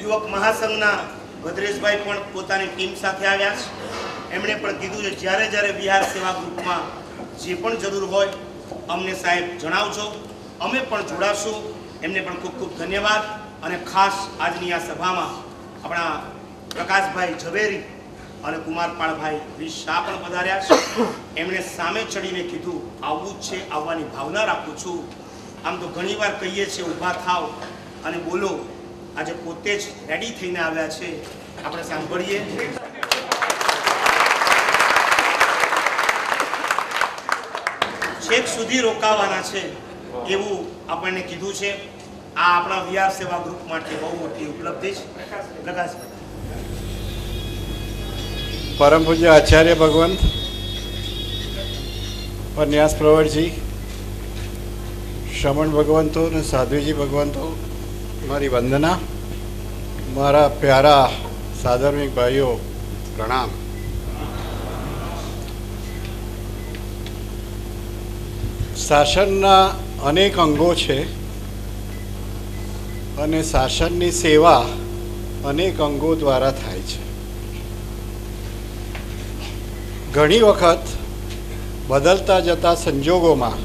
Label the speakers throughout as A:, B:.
A: યુવક મહાસંઘના ભદ્રેશભાઈ પણ પોતાની ટીમ સાથે આવ્યા છે. એમણે પણ કીધું છે જ્યારે જ્યારે વિહાર સેવા ગ્રુપમાં જે પણ જરૂર હોય અમને સાહેબ જણાવજો, અમે પણ જોડાશું. એમને પણ ખૂબ ખૂબ ધન્યવાદ. અને ખાસ આજની આ સભામાં આપણા પ્રકાશભાઈ ઝવેરી અને કુમારપાળભાઈ વી શાહ પણ પધાર્યા છે. એમણે સામે ચડીને કીધું આવવું જ છે, આવવાની ભાવના રાખું છું. આમ તો ઘણીવાર કહીએ છીએ ઊભા થાવ અને બોલો, આજે પોતે જ રેડી થઈને આવ્યા છે. આપણે સાંભળીએ. છેક સુધી રોકાવાના છે એવું આપણને કીધું છે. આ આપણા વિહાર સેવા ગ્રુપ માટે બહુ મોટી ઉપલબ્ધિ છે. પ્રકાશભાઈ.
B: પરમ પૂજ્ય આચાર્ય ભગવંત પન્યાસ પ્રવરજી, શ્રમણ ભગવંતો અને સાધ્વીજી ભગવંતો, મારી વંદના. મારા પ્યારા સાધર્મિક ભાઈઓ, પ્રણામ. શાસનના અનેક અંગો છે અને શાસનની સેવા અનેક અંગો દ્વારા થાય છે. ઘણી વખત બદલતા જતા સંજોગોમાં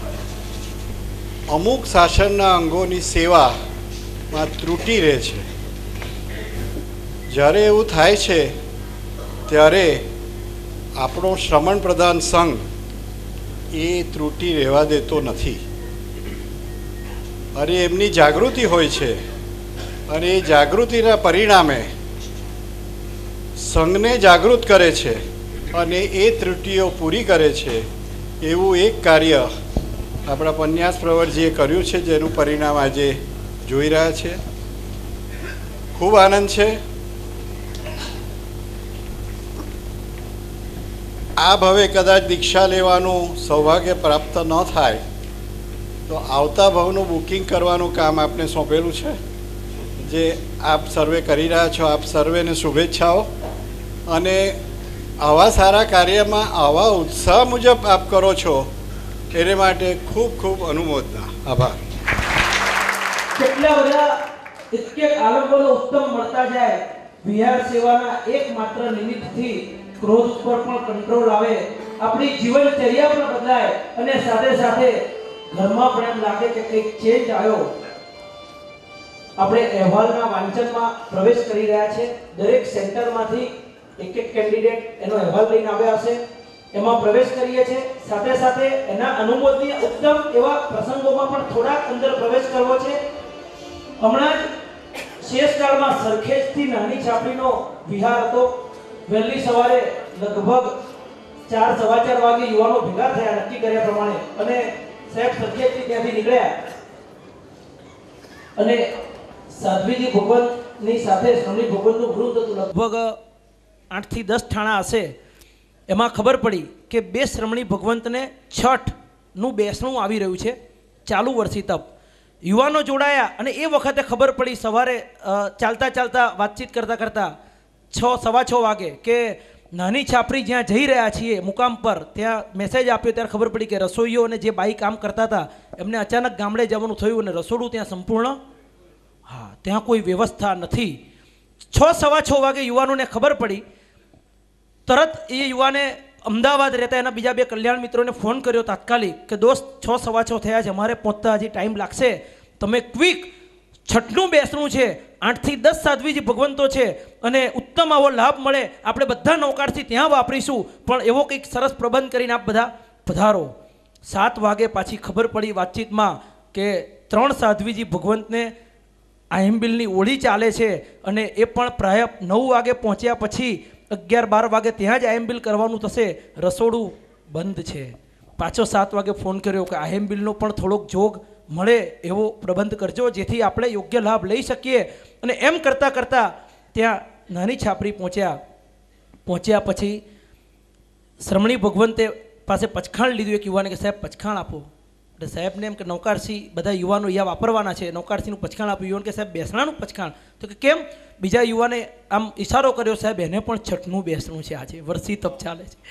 B: અમુક શાસનના અંગોની સેવામાં ત્રુટિ રહે છે. જ્યારે એવું થાય છે ત્યારે આપણો શ્રમણ પ્રધાન સંઘ એ ત્રુટિ રહેવા દેતો નથી અને એમની જાગૃતિ હોય છે અને એ જાગૃતિના પરિણામે સંઘને જાગૃત કરે છે અને એ ત્રુટિઓ પૂરી કરે છે. એવું એક કાર્ય આપણા પન્યાસ પ્રવરજીએ કર્યું છે, જેનું પરિણામ આજે જોઈ રહ્યા છે. ખૂબ આનંદ છે. આ ભવે કદાચ દીક્ષા લેવાનું સૌભાગ્ય પ્રાપ્ત ન થાય તો આવતા ભવનું બુકિંગ કરવાનું કામ આપને સોંપેલું છે, જે આપ સર્વે કરી રહ્યા છો. આપ સર્વેને શુભેચ્છાઓ. અને આવા સારા કાર્યમાં આવા ઉત્સાહ મુજબ આપ કરો છો એને માટે ખૂબ ખૂબ અનુમોદના. આભાર.
C: કેટલા બધા ઇતકે આલંબનો ઉત્તમ મળતા જાય. વિહાર સેવાના એકમાત્ર નિમિત્તથી ક્રોધ ઉપર પણ કંટ્રોલ આવે, આપણી જીવનચર્યા પણ બદલાય અને સાથે સાથે ઘરમાં પણ એમ લાગે કે કંઈક ચેન્જ આવ્યો. આપણે અહેવાલના વાંચનમાં પ્રવેશ કરી રહ્યા છે. દરેક સેન્ટરમાંથી એક એક કેન્ડિડેટ એનો અહેવાલ લઈને આવ્યા હશે. એમાં પ્રવેશ કરીએ છીએ. સાથે સાથે એના અનુમોદનીય ઉત્તમ એવા પ્રસંગોમાં પણ થોડાક અંદર પ્રવેશ કરવો છે. હમણાં જ શેષકાળમાં સરખેજથી નાની છાપડીનો વિહાર હતો. વહેલી સવારે લગભગ 4:15 વાગે યુવાનો ભેગા થયા નક્કી કર્યા પ્રમાણે અને સાહેબ સરખેજથી ત્યાંથી નીકળ્યા અને સાધ્વીજી ભગવંતની સાથે શ્રમણી ભગવંતનું વૃંદ હતું. લગભગ 8 થી 10 ઠાણા હશે. એમાં ખબર પડી કે 2 શ્રમણી ભગવંતને છઠનું બેસણું આવી રહ્યું છે, ચાલુ વર્ષી તપ. યુવાનો જોડાયા અને એ વખતે ખબર પડી સવારે ચાલતા ચાલતા વાતચીત કરતાં કરતાં 6:15 વાગે કે નાની છાપરી જ્યાં જઈ રહ્યા છીએ મુકામ પર, ત્યાં મેસેજ આપ્યો ત્યારે ખબર પડી કે રસોઈઓ અને જે બાઈ કામ કરતા હતા એમને અચાનક ગામડે જવાનું થયું અને રસોડું ત્યાં સંપૂર્ણ, ત્યાં કોઈ વ્યવસ્થા નથી. 6:15 વાગે યુવાનોને ખબર પડી. તરત એ યુવાને અમદાવાદ રહેતા એના બીજા 2 કલ્યાણ મિત્રોને ફોન કર્યો તાત્કાલિક કે દોસ્ત 6:15 થયા છે, અમારે પહોંચતા હજી ટાઈમ લાગશે, તમે ક્વિક છઠનું બેસણું છે, 8 થી 10 સાધ્વીજી ભગવંતો છે અને ઉત્તમ આવો લાભ મળે, આપણે બધા નૌકારથી ત્યાં વાપરીશું, પણ એવો કંઈક સરસ પ્રબંધ કરીને આપ બધા પધારો. 7 વાગે પાછી ખબર પડી વાતચીતમાં કે 3 સાધ્વીજી ભગવંતને આહિંબિલની ઓળી ચાલે છે અને એ પણ પ્રાય 9 વાગે પહોંચ્યા પછી 11-12 વાગે ત્યાં જ આહિંબિલ કરવાનું થશે, રસોડું બંધ છે. પાછો 7 વાગે ફોન કર્યો કે આહિંબિલનો પણ થોડોક જોગ મળે એવો પ્રબંધ કરજો જેથી આપણે યોગ્ય લાભ લઈ શકીએ. અને એમ કરતાં કરતાં ત્યાં નાની છાપરી પહોંચ્યા પછી શ્રમણી ભગવંતે પાસે પચખાણ લીધું. એક યુવાને કે સાહેબ પચખાણ આપો. એટલે સાહેબને એમ કે નૌકારસી બધા યુવાનો અહીંયા વાપરવાના છે, નૌકારસીનું પચખાણ આપ્યું. યુવાન કે સાહેબ બેસણાનું પચખાણ? તો કે કેમ? બીજા યુવાને આમ ઈશારો કર્યો, સાહેબ એને પણ છઠનું બેસણું છે, આજે વર્ષી તપ ચાલે છે.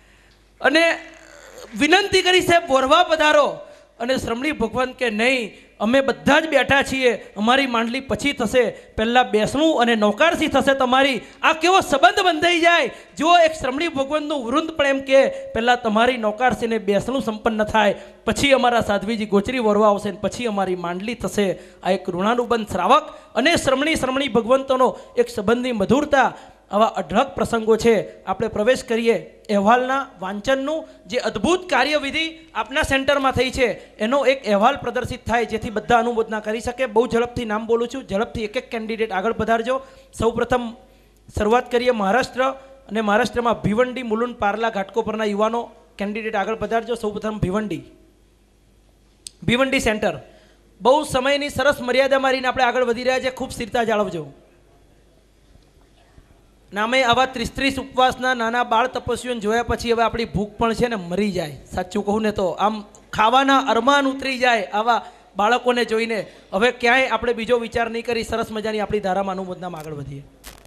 C: અને વિનંતી કરી સાહેબ બોરવા પધારો. અને શ્રમણી ભગવંત કે નહીં, અમે બધા જ બેઠા છીએ, અમારી માંડલી પછી થશે, પહેલાં બેસણું અને નૌકારથી થશે તમારી. આ કેવો સંબંધ બંધાઈ જાય જો એક શ્રમણી ભગવંતનું વૃંદ પણ એમ કે પહેલાં તમારી નૌકારસીને બેસણું સંપન્ન થાય, પછી અમારા સાધ્વીજી ગોચરી વરવા આવશે ને પછી અમારી માંડલી થશે. આ એક ઋણાનુબંધ શ્રાવક અને શ્રમણી ભગવંતોનો એક સંબંધની મધુરતા, આવા અઢળક પ્રસંગો છે. આપણે પ્રવેશ કરીએ અહેવાલના વાંચનનું. જે અદ્ભુત કાર્યવિધિ આપના સેન્ટરમાં થઈ છે એનો એક અહેવાલ પ્રદર્શિત થાય જેથી બધા અનુમોદના કરી શકે. બહુ ઝડપથી નામ બોલું છું, ઝડપથી એક એક કેન્ડિડેટ આગળ પધારજો. સૌપ્રથમ શરૂઆત કરીએ મહારાષ્ટ્ર, અને મહારાષ્ટ્રમાં ભિવંડી, મુલુંડ, પાર્લા, ઘાટકોપરના યુવાનો કેન્ડિડેટ આગળ પધારજો. સૌપ્રથમ ભિવંડી સેન્ટર. બહુ સમયની સરસ મર્યાદા મારીને આપણે આગળ વધી રહ્યા છીએ, ખૂબ સ્થિરતા જાળવજો. નામે આવા 30 ઉપવાસના નાના બાળ તપસ્વીઓને જોયા પછી હવે આપણી ભૂખ પણ છે ને મરી જાય. સાચું કહું ને તો આમ ખાવાના અરમાન ઉતરી જાય આવા બાળકોને જોઈને. હવે ક્યાંય આપણે બીજો વિચાર નહીં કરી, સરસ મજાની આપણી ધારામાં અનુમોદનામાં આગળ વધીએ.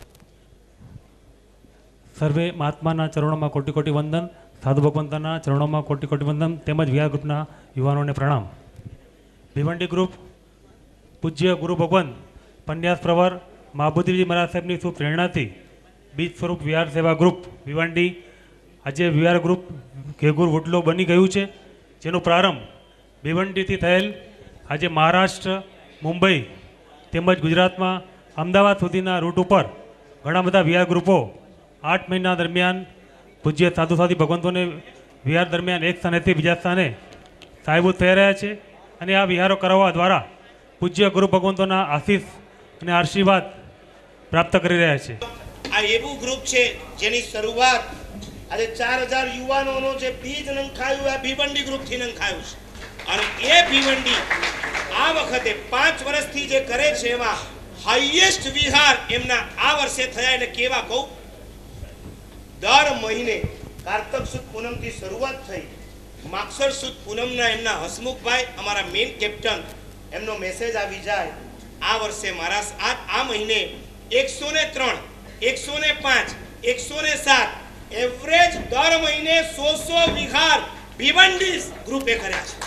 D: સર્વે મહાત્માના ચરણોમાં કોટી કોટી વંદન, સાધુ ભગવંતના ચરણોમાં કોટી કોટી વંદન, તેમજ વિહાર ગ્રુપના યુવાનોને પ્રણામ. ભિવંડી ગ્રુપ પૂજ્ય ગુરુ ભગવંત પન્યાસ પ્રવર મહાબુદ્ધિજી મહારાજ સાહેબની શુભ પ્રેરણાથી બીજ સ્વરૂપ વિહાર સેવા ગ્રુપ ભિવંડી આજે વિહાર ગ્રુપ ઘેગુર વુડલો બની ગયું છે, જેનો પ્રારંભ ભિવંડીથી થયેલ. આજે મહારાષ્ટ્ર, મુંબઈ તેમજ ગુજરાતમાં અમદાવાદ સુધીના રૂટ ઉપર ઘણા બધા વિહાર ગ્રુપો 8 મહિના દરમિયાન પૂજ્ય સાધુ સાધી ભગવંતોને વિહાર દરમિયાન એક સ્થાનેથી બીજા સ્થાને સાહેબૂત થઈ રહ્યા છે. અને આ વિહારો કરાવવા દ્વારા પૂજ્ય ગુરુ ભગવંતોના આશીષ અને આશીર્વાદ પ્રાપ્ત કરી રહ્યા છે.
A: આ એવું ગ્રુપ છે જેની શરૂઆત આજે 4000 યુવાનોનો જે બીજ નંખાયું આ ભિવંડી ગ્રુપથી નંખાયું છે. અને એ ભિવંડી આ વખતે 5 વર્ષથી જે કરે છે એમાં હાઈએસ્ટ વિહાર એમના આ વર્ષે થયા. એટલે કેવા કહું, દર મહિને કારતક સુદ પૂનમથી શરૂઆત થઈ, માગસર સુદ પૂનમના એમના હસમુખભાઈ અમારા મેઇન કેપ્ટન એમનો મેસેજ આવી જાય. આ વર્ષે મારા આ મહિને 103, 105, 107 એવરેજ દર મહિને 100 વિહાર ભિવંડી ગ્રુપે કર્યા છે.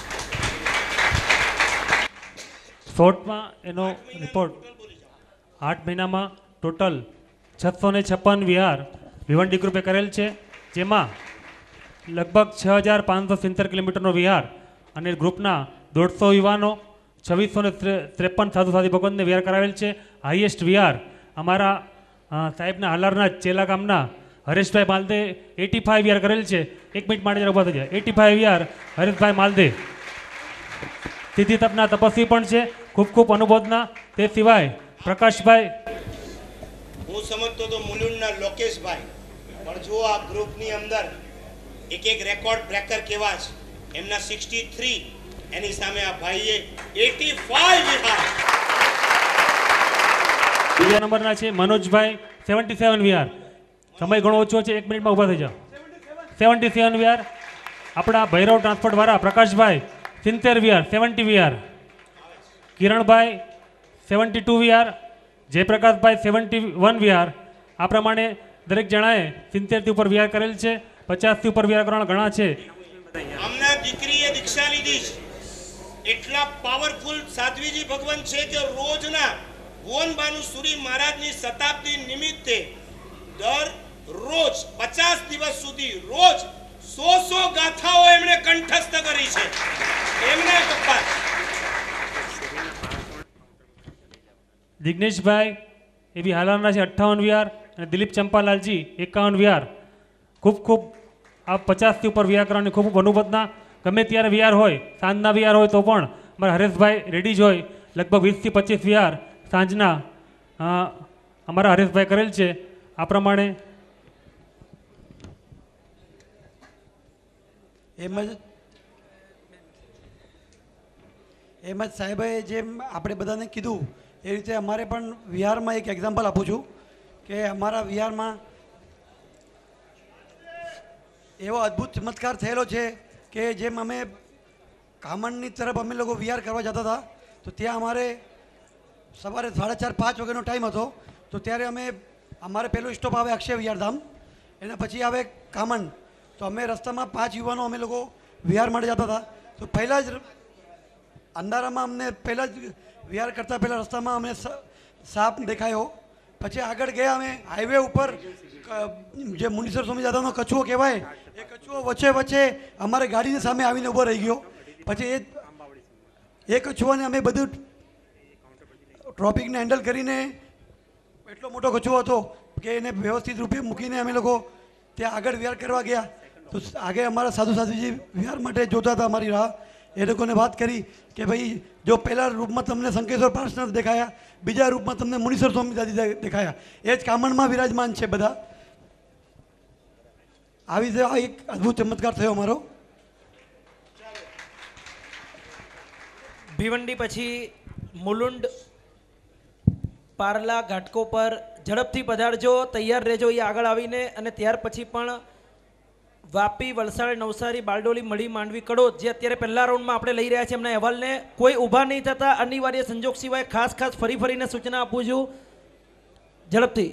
D: શોર્ટમાં એનો રિપોર્ટ 8 મહિનામાં ટોટલ 656 વિહાર ભિવંડી ગ્રુપે કરેલ છે, જેમાં લગભગ 6570 કિલોમીટરનો વિહાર અને ગ્રુપના 150 યુવાનો 2653 સાધુ સાધી ભગવંતને વિહાર કરાવેલ છે. હાઈએસ્ટ વિહાર અમારા સાહેબના હાલારના ચેલા ગામના હરેશભાઈ માલદે 85 વિહાર કરેલ છે. 1 મિનિટ માટે જરા ઊભા થઈ જાય. 85 વિહાર હરેશભાઈ માલદે સિદ્ધિ તપના તપસ્વી પણ છે, ખૂબ ખૂબ અનુબોધના. તે સિવાય પ્રકાશભાઈ,
A: હું સમજતો તો મુલુંડના લોકેશભાઈ, પણ જો આ ગ્રુપની અંદર એક રેકોર્ડ બ્રેકર કેવા છે. એમના 63, એની સામે આ ભાઈએ 85 વિહાર.
D: બીજા નંબરના છે મનોજભાઈ 77 વિહાર. સમય ઘણો ઓછો છે, 1 મિનિટમાં ઊભા થઈ જાઓ. 77 વિહાર. આપણા ભૈરવ ટ્રાન્સપોર્ટ વાળા પ્રકાશભાઈ 70 વિહાર, 70 વિહાર. કિરણભાઈ 72 વિહાર. જયપ્રકાશભાઈ 71 વિહાર. આ પ્રમાણે દરેક જણાએ 70 ઉપર વિહાર કરેલ છે. 50 ઉપર વિહાર કરવાના ઘણા છે.
A: અમના દીકરીએ દીક્ષા લીધી છે. એટલા પાવરફુલ સાધ્વીજી ભગવંત છે કે રોજના ગોનબાનુ સુરી મહારાજની શતાબ્દી નિમિત્તે દર રોજ 50 દિવસ સુધી રોજ 100 ગાથાઓ એમણે કંઠસ્થ કરી છે. એમના પપ્પા
D: જિગ્નેશભાઈ એવી હાલારના છે 58 વિહાર અને દિલીપ ચંપાલાલજી 51 વિહાર. ખૂબ ખૂબ આ 50 ઉપર વિહાર કરવાની ખૂબ ખૂબ અનુબંધના. ગમે ત્યારે વિહાર હોય, સાંજના વિહાર હોય તો પણ અમારા હરેશભાઈ રેડી જ હોય. લગભગ 20 થી 25 વિહાર સાંજના અમારા હરેશભાઈ કરેલ છે. આ પ્રમાણે
E: એમ જ સાહેબે જેમ આપણે બધાને કીધું એ રીતે અમારે પણ વિહારમાં એક એક્ઝામ્પલ આપું છું કે અમારા વિહારમાં એવો અદ્ભુત ચમત્કાર થયેલો છે કે જેમ અમે કામણની તરફ અમે લોકો વિહાર કરવા જતા હતા તો ત્યાં અમારે સવારે 4:30-5 વાગ્યાનો ટાઈમ હતો. તો ત્યારે અમારે પહેલું સ્ટોપ આવે અક્ષય વિહારધામ, એના પછી આવે કામણ. તો અમે રસ્તામાં 5 યુવાનો અમે લોકો વિહાર માટે જતા હતા. તો પહેલાં જ અંધારામાં અમને પહેલાં જ વિહાર કરતાં પહેલાં રસ્તામાં અમને સાપ દેખાયો. પછી આગળ ગયા અમે હાઈવે ઉપર જે મુનીશ્વર સ્વામી દાદાનો કચુઓ કહેવાય એ કચુઓ વચ્ચે અમારે ગાડીની સામે આવીને ઊભો રહી ગયો. પછી એ કચુઓને અમે બધું ટ્રાફિકને હેન્ડલ કરીને એટલો મોટો કચુઓ હતો કે એને વ્યવસ્થિત રૂપે મૂકીને અમે લોકો ત્યાં આગળ વિહાર કરવા ગયા. તો આગળ અમારા સાધુજી વિહાર માટે જોતા હતા અમારી રાહ. એ લોકોને વાત કરી કે ભાઈ જો પહેલા રૂપમાં તમને શંકેશ્વર પાર્શનાથ દેખાયા, બીજા રૂપમાં તમને મુનીશ્વર સ્વામી દાદી દેખાયા, એ જ કામણમાં વિરાજમાન છે બધા. આવી રીતે આ એક અદ્ભુત ચમત્કાર થયો અમારો.
C: ભિવંડી પછી મુલુંડ પારલા ઘાટકો પર ઝડપથી પધારજો, તૈયાર રહેજો એ આગળ આવીને. અને ત્યાર પછી પણ વાપી, વલસાડ, નવસારી, બારડોલી, મળી, માંડવી, કડોદ જે અત્યારે પહેલા રાઉન્ડમાં આપણે લઈ રહ્યા છીએ એમના અહેવાલને કોઈ ઊભા નહીં થતા અનિવાર્ય સંજોગ સિવાય ખાસ ફરીને સૂચના આપું છું. ઝડપથી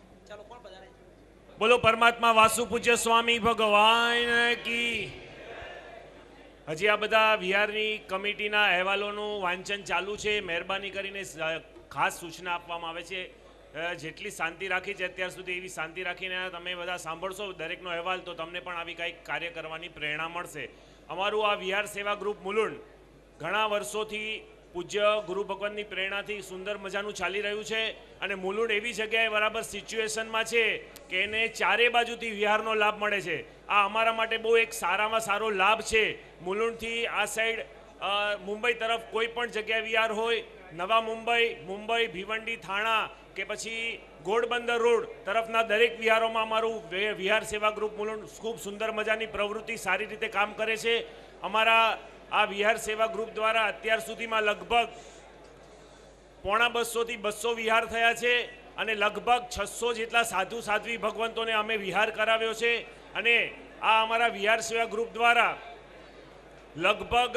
F: બોલો પરમાત્મા વાસુ પૂજ્ય સ્વામી ભગવાન કી. હજી આ બધા વિહારની કમિટીના અહેવાલોનું વાંચન ચાલુ છે. મહેરબાની કરીને ખાસ સૂચના આપવામાં આવે છે. જેટલી શાંતિ રાખી છે અત્યાર સુધી એવી શાંતિ રાખીને તમે બધા સાંભળશો દરેકનો અહેવાલ તો તમને પણ આવી કંઈક કાર્ય કરવાની પ્રેરણા મળશે. અમારું આ વિહાર સેવા ગ્રુપ મુલુંડ ઘણા વર્ષોથી પૂજ્ય ગુરુ ભગવાનની પ્રેરણાથી સુંદર મજાનું ચાલી રહ્યું છે. અને મુલુંડ એવી જગ્યાએ બરાબર સિચ્યુએશનમાં છે કે એને ચારે બાજુથી વિહારનો લાભ મળે છે. આ અમારા માટે બહુ એક સારામાં સારો લાભ છે. મુલુંડથી આ સાઈડ મુંબઈ તરફ કોઈ પણ જગ્યાએ વિહાર હોય, નવા મુંબઈ, ભિવંડી, થાણા કે પછી ઘોડબંદર રોડ તરફના દરેક વિહારોમાં અમારું વિહાર સેવા ગ્રુપ મુલુંડ ખૂબ સુંદર મજાની પ્રવૃત્તિ સારી રીતે કામ કરે છે. અમારા આ વિહાર સેવા ગ્રુપ દ્વારા અત્યાર સુધીમાં લગભગ 150 થી 200 વિહાર થયા છે અને લગભગ 600 જેટલા સાધુ સાધ્વી ભગવંતોને અમે વિહાર કરાવ્યો છે. અને આ અમારા વિહાર સેવા ગ્રુપ દ્વારા લગભગ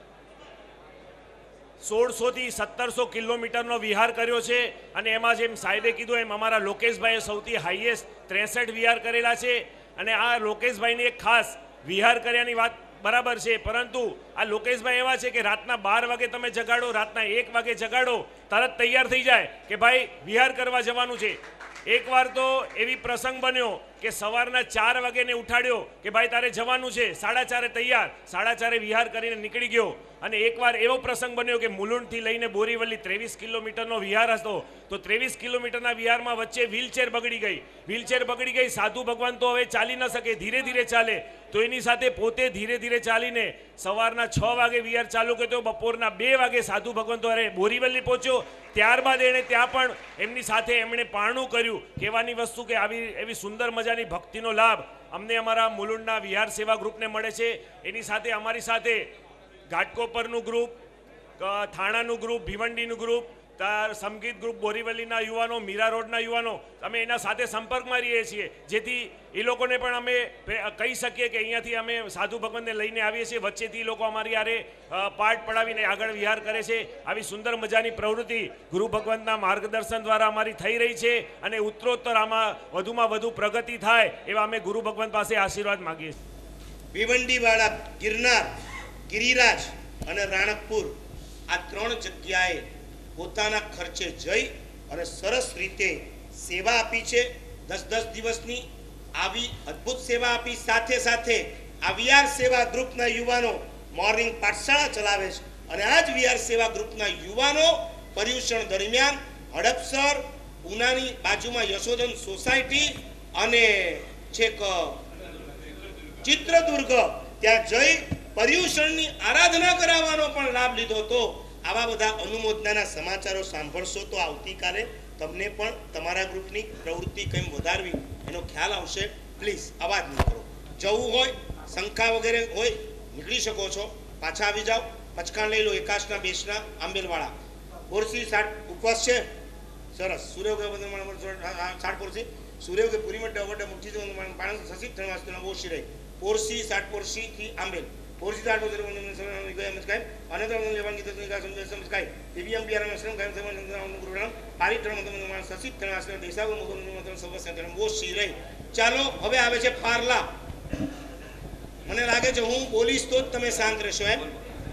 F: 1600 થી 1700 કિલોમીટરનો વિહાર કર્યો છે. અને એમાં જેમ સાહેબે કીધું એમ અમારા લોકેશભાઈએ સૌથી હાઈએસ્ટ 63 વિહાર કરેલા છે. અને આ લોકેશભાઈની એક ખાસ વિહાર કર્યાની વાત બરાબર છે, પરંતુ આ લોકેશભાઈ એવા છે કે રાતના 12 વાગે તમે જગાડો, રાતના 1 વાગે જગાડો, તરત તૈયાર થઈ જાય કે ભાઈ વિહાર કરવા જવાનું છે. એકવાર તો એવી પ્રસંગ બન્યો કે સવારના 4 વાગે ને ઉઠાડ્યો કે ભાઈ તારે જવાનું છે, 4:30 તૈયાર, 4:30 વિહાર કરીને નીકળી ગયો. અને એકવાર એવો પ્રસંગ બન્યો કે મુલુંડથી લઈને બોરીવલી 23 કિલોમીટરનો વિહાર હતો. તો 23 કિલોમીટરના વિહારમાં વચ્ચે વ્હીલચેર બગડી ગઈ. સાધુ ભગવાન તો હવે ચાલી ન શકે, ધીરે ધીરે ચાલે. તો એની સાથે પોતે ધીરે ધીરે ચાલીને સવારના 6 વાગે વિહાર ચાલુ કર્યો. બપોરના 2 વાગે સાધુ ભગવાન તો બોરીવલી પહોંચ્યો. ત્યારબાદ એણે ત્યાં પણ એમની સાથે એમણે પારણું કર્યું. કહેવાની વસ્તુ કે આવી એવી સુંદર મજાની ભક્તિનો લાભ અમને અમારા મુલુંડના વિહાર સેવા ગ્રુપને મળે છે. એની સાથે અમારી સાથે ઘાટકોપરનું ગ્રુપ, થાણાનું ગ્રુપ, ભિવંડીનું ગ્રુપ, સમગીત ગ્રુપ, બોરીવલીના યુવાનો, મીરા રોડના યુવાનો, અમે એના સાથે સંપર્કમાં રહીએ છીએ, જેથી એ લોકોને પણ અમે કહી શકીએ કે અહીંયાથી અમે સાધુ ભગવાનને લઈને આવીએ છીએ. વચ્ચેથી લોકો અમારી યારે પાઠ પડાવીને આગળ વિહાર કરે છે. આવી સુંદર મજાની પ્રવૃત્તિ ગુરુ ભગવાનના માર્ગદર્શન દ્વારા અમારી થઈ રહી છે. અને ઉત્તરોત્તર આમાં વધુમાં વધુ પ્રગતિ થાય એવા અમે ગુરુ ભગવાન પાસે આશીર્વાદ માગીએ છીએ.
A: ભિવંડીવાળા, ગિરનાર, ગિરિરાજ અને રાણકપુર આ 3 જગ્યાએ પોતાના ખર્ચે જઈ અને સરસ રીતે સેવા આપી છે. 10 દિવસની આવી અદ્ભુત સેવા આપી. સાથે સાથે આ વિહાર સેવા ગ્રુપના યુવાનો મોર્નિંગ પાઠશાળા ચલાવે છે. અને આ જ વિહાર સેવા ગ્રુપના યુવાનો પર્યુષણ દરમિયાન હડપસર, ઉનાની બાજુમાં યશોધન સોસાયટી અને છેક ચિત્રદુર્ગ ત્યાં જઈ પર્યુષણની આરાધના કરાવવાનો પણ લાભ લીધો હતો. આવા બધા અનુમોદનાના સમાચારો સાંભળશો તો આવતીકાલે તમને પણ તમારા ગ્રુપની પ્રવૃત્તિ કેમ વધારવી એનો ખ્યાલ આવશે. પ્લીઝ અવાજ ન કરો. જવું હોય, શંકા વગેરે હોય, નીકળી શકો છો, પાછા આવી જાઓ. પચકાણ લઈ લો. એકાશના બેસના આંબેલવાળા પોરસી 60 ઉપવાસ છે. સરસ. સૂર્ય કે 60 પોરસી સૂર્ય કે પૂરી માટે અવડે મુક્તિ પાણી સસિત ત્રણ ઓછી રહી. પોરસી 60 પોરસી થી આંબેલ પોરસી 60 પોરસી ગયા મસ્કાય અને તો લેવાન ગીત સમજકાય દિવ્યમ બિયારણ શ્રમ કાયમ સમન ગુરુરામ પારિત્રમ સસિત ત્રણ આશ્રમ દેશાવ મુગમ સર્વ ઓછી રહી. ચાલો હવે આવે છે પારલા. મને લાગે છે હું બોલીશ તો જ તમે શાંત રહેશો. એમ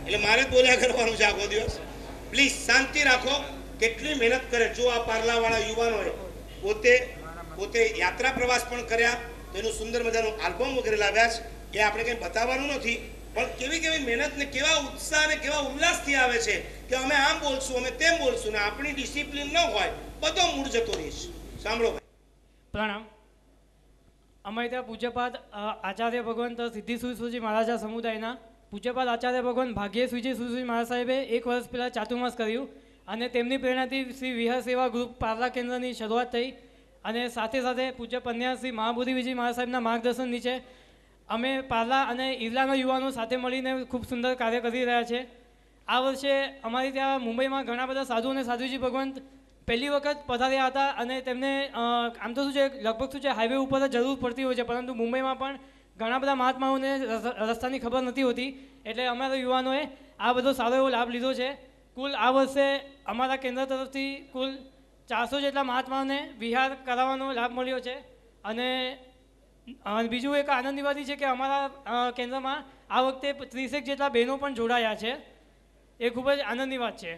A: એટલે મારે જ બોલ્યા કરવાનું છે આખો દિવસ. પ્લીઝ શાંતિ રાખો. કેટલી મહેનત કરે. જો આ પાર્લાવાળા યુવાનોએ પોતે યાત્રા પ્રવાસ પણ કર્યા, તો એનું સુંદર મજાનું આલ્બમ વગેરે લાવ્યા છે. એ આપણે કંઈ બતાવવાનું નથી, પણ કેવી કેવી મહેનત ને કેવા ઉત્સાહ ને કેવા ઉલ્લાસથી આવે છે કે અમે આમ બોલશું, અમે તેમ બોલશું, ને આપણી ડિસિપ્લિન ન હોય બધો મૂળ જતો રહીશ. સાંભળો ભાઈ.
G: પ્રણામ. અમારે ત્યાં પૂજ્યપાદ આચાર્ય ભગવંત સિદ્ધિ સુજી મહારાજા સમુદાયના પૂજ્યપાદ આચાર્ય ભગવાન ભાગ્ય સુજી મહારાજ સાહેબે 1 વર્ષ પહેલાં ચાતુર્માસ કર્યું, અને તેમની પ્રેરણાથી શ્રી વિહાર સેવા ગ્રુપ પાર્લા કેન્દ્રની શરૂઆત થઈ. અને સાથે સાથે પૂજ્ય પન્યા શ્રી મહાબોધિ વિજય મહારાજ સાહેબના માર્ગદર્શન નીચે અમે પાર્લા અને ઈર્લાના યુવાનો સાથે મળીને ખૂબ સુંદર કાર્ય કરી રહ્યા છે. આ વર્ષે અમારી ત્યાં મુંબઈમાં ઘણા બધા સાધુ અને સાધુજી ભગવંત પહેલી વખત પધાર્યા હતા, અને તેમને આમ તો શું છે, લગભગ શું છે, હાઈવે ઉપર જ જરૂર પડતી હોય છે, પરંતુ મુંબઈમાં પણ ઘણા બધા મહાત્માઓને રસ્તાની ખબર નથી હોતી. એટલે અમારા યુવાનોએ આ બધો સારો એવો લાભ લીધો છે. કુલ આ વર્ષે અમારા કેન્દ્ર તરફથી કુલ 400 જેટલા મહાત્માઓને વિહાર કરાવવાનો લાભ મળ્યો છે. અને બીજું એક આનંદની વાત છે કે અમારા કેન્દ્રમાં આ વખતે 30 જેટલા બહેનો પણ જોડાયા છે. એ ખૂબ જ આનંદની વાત છે.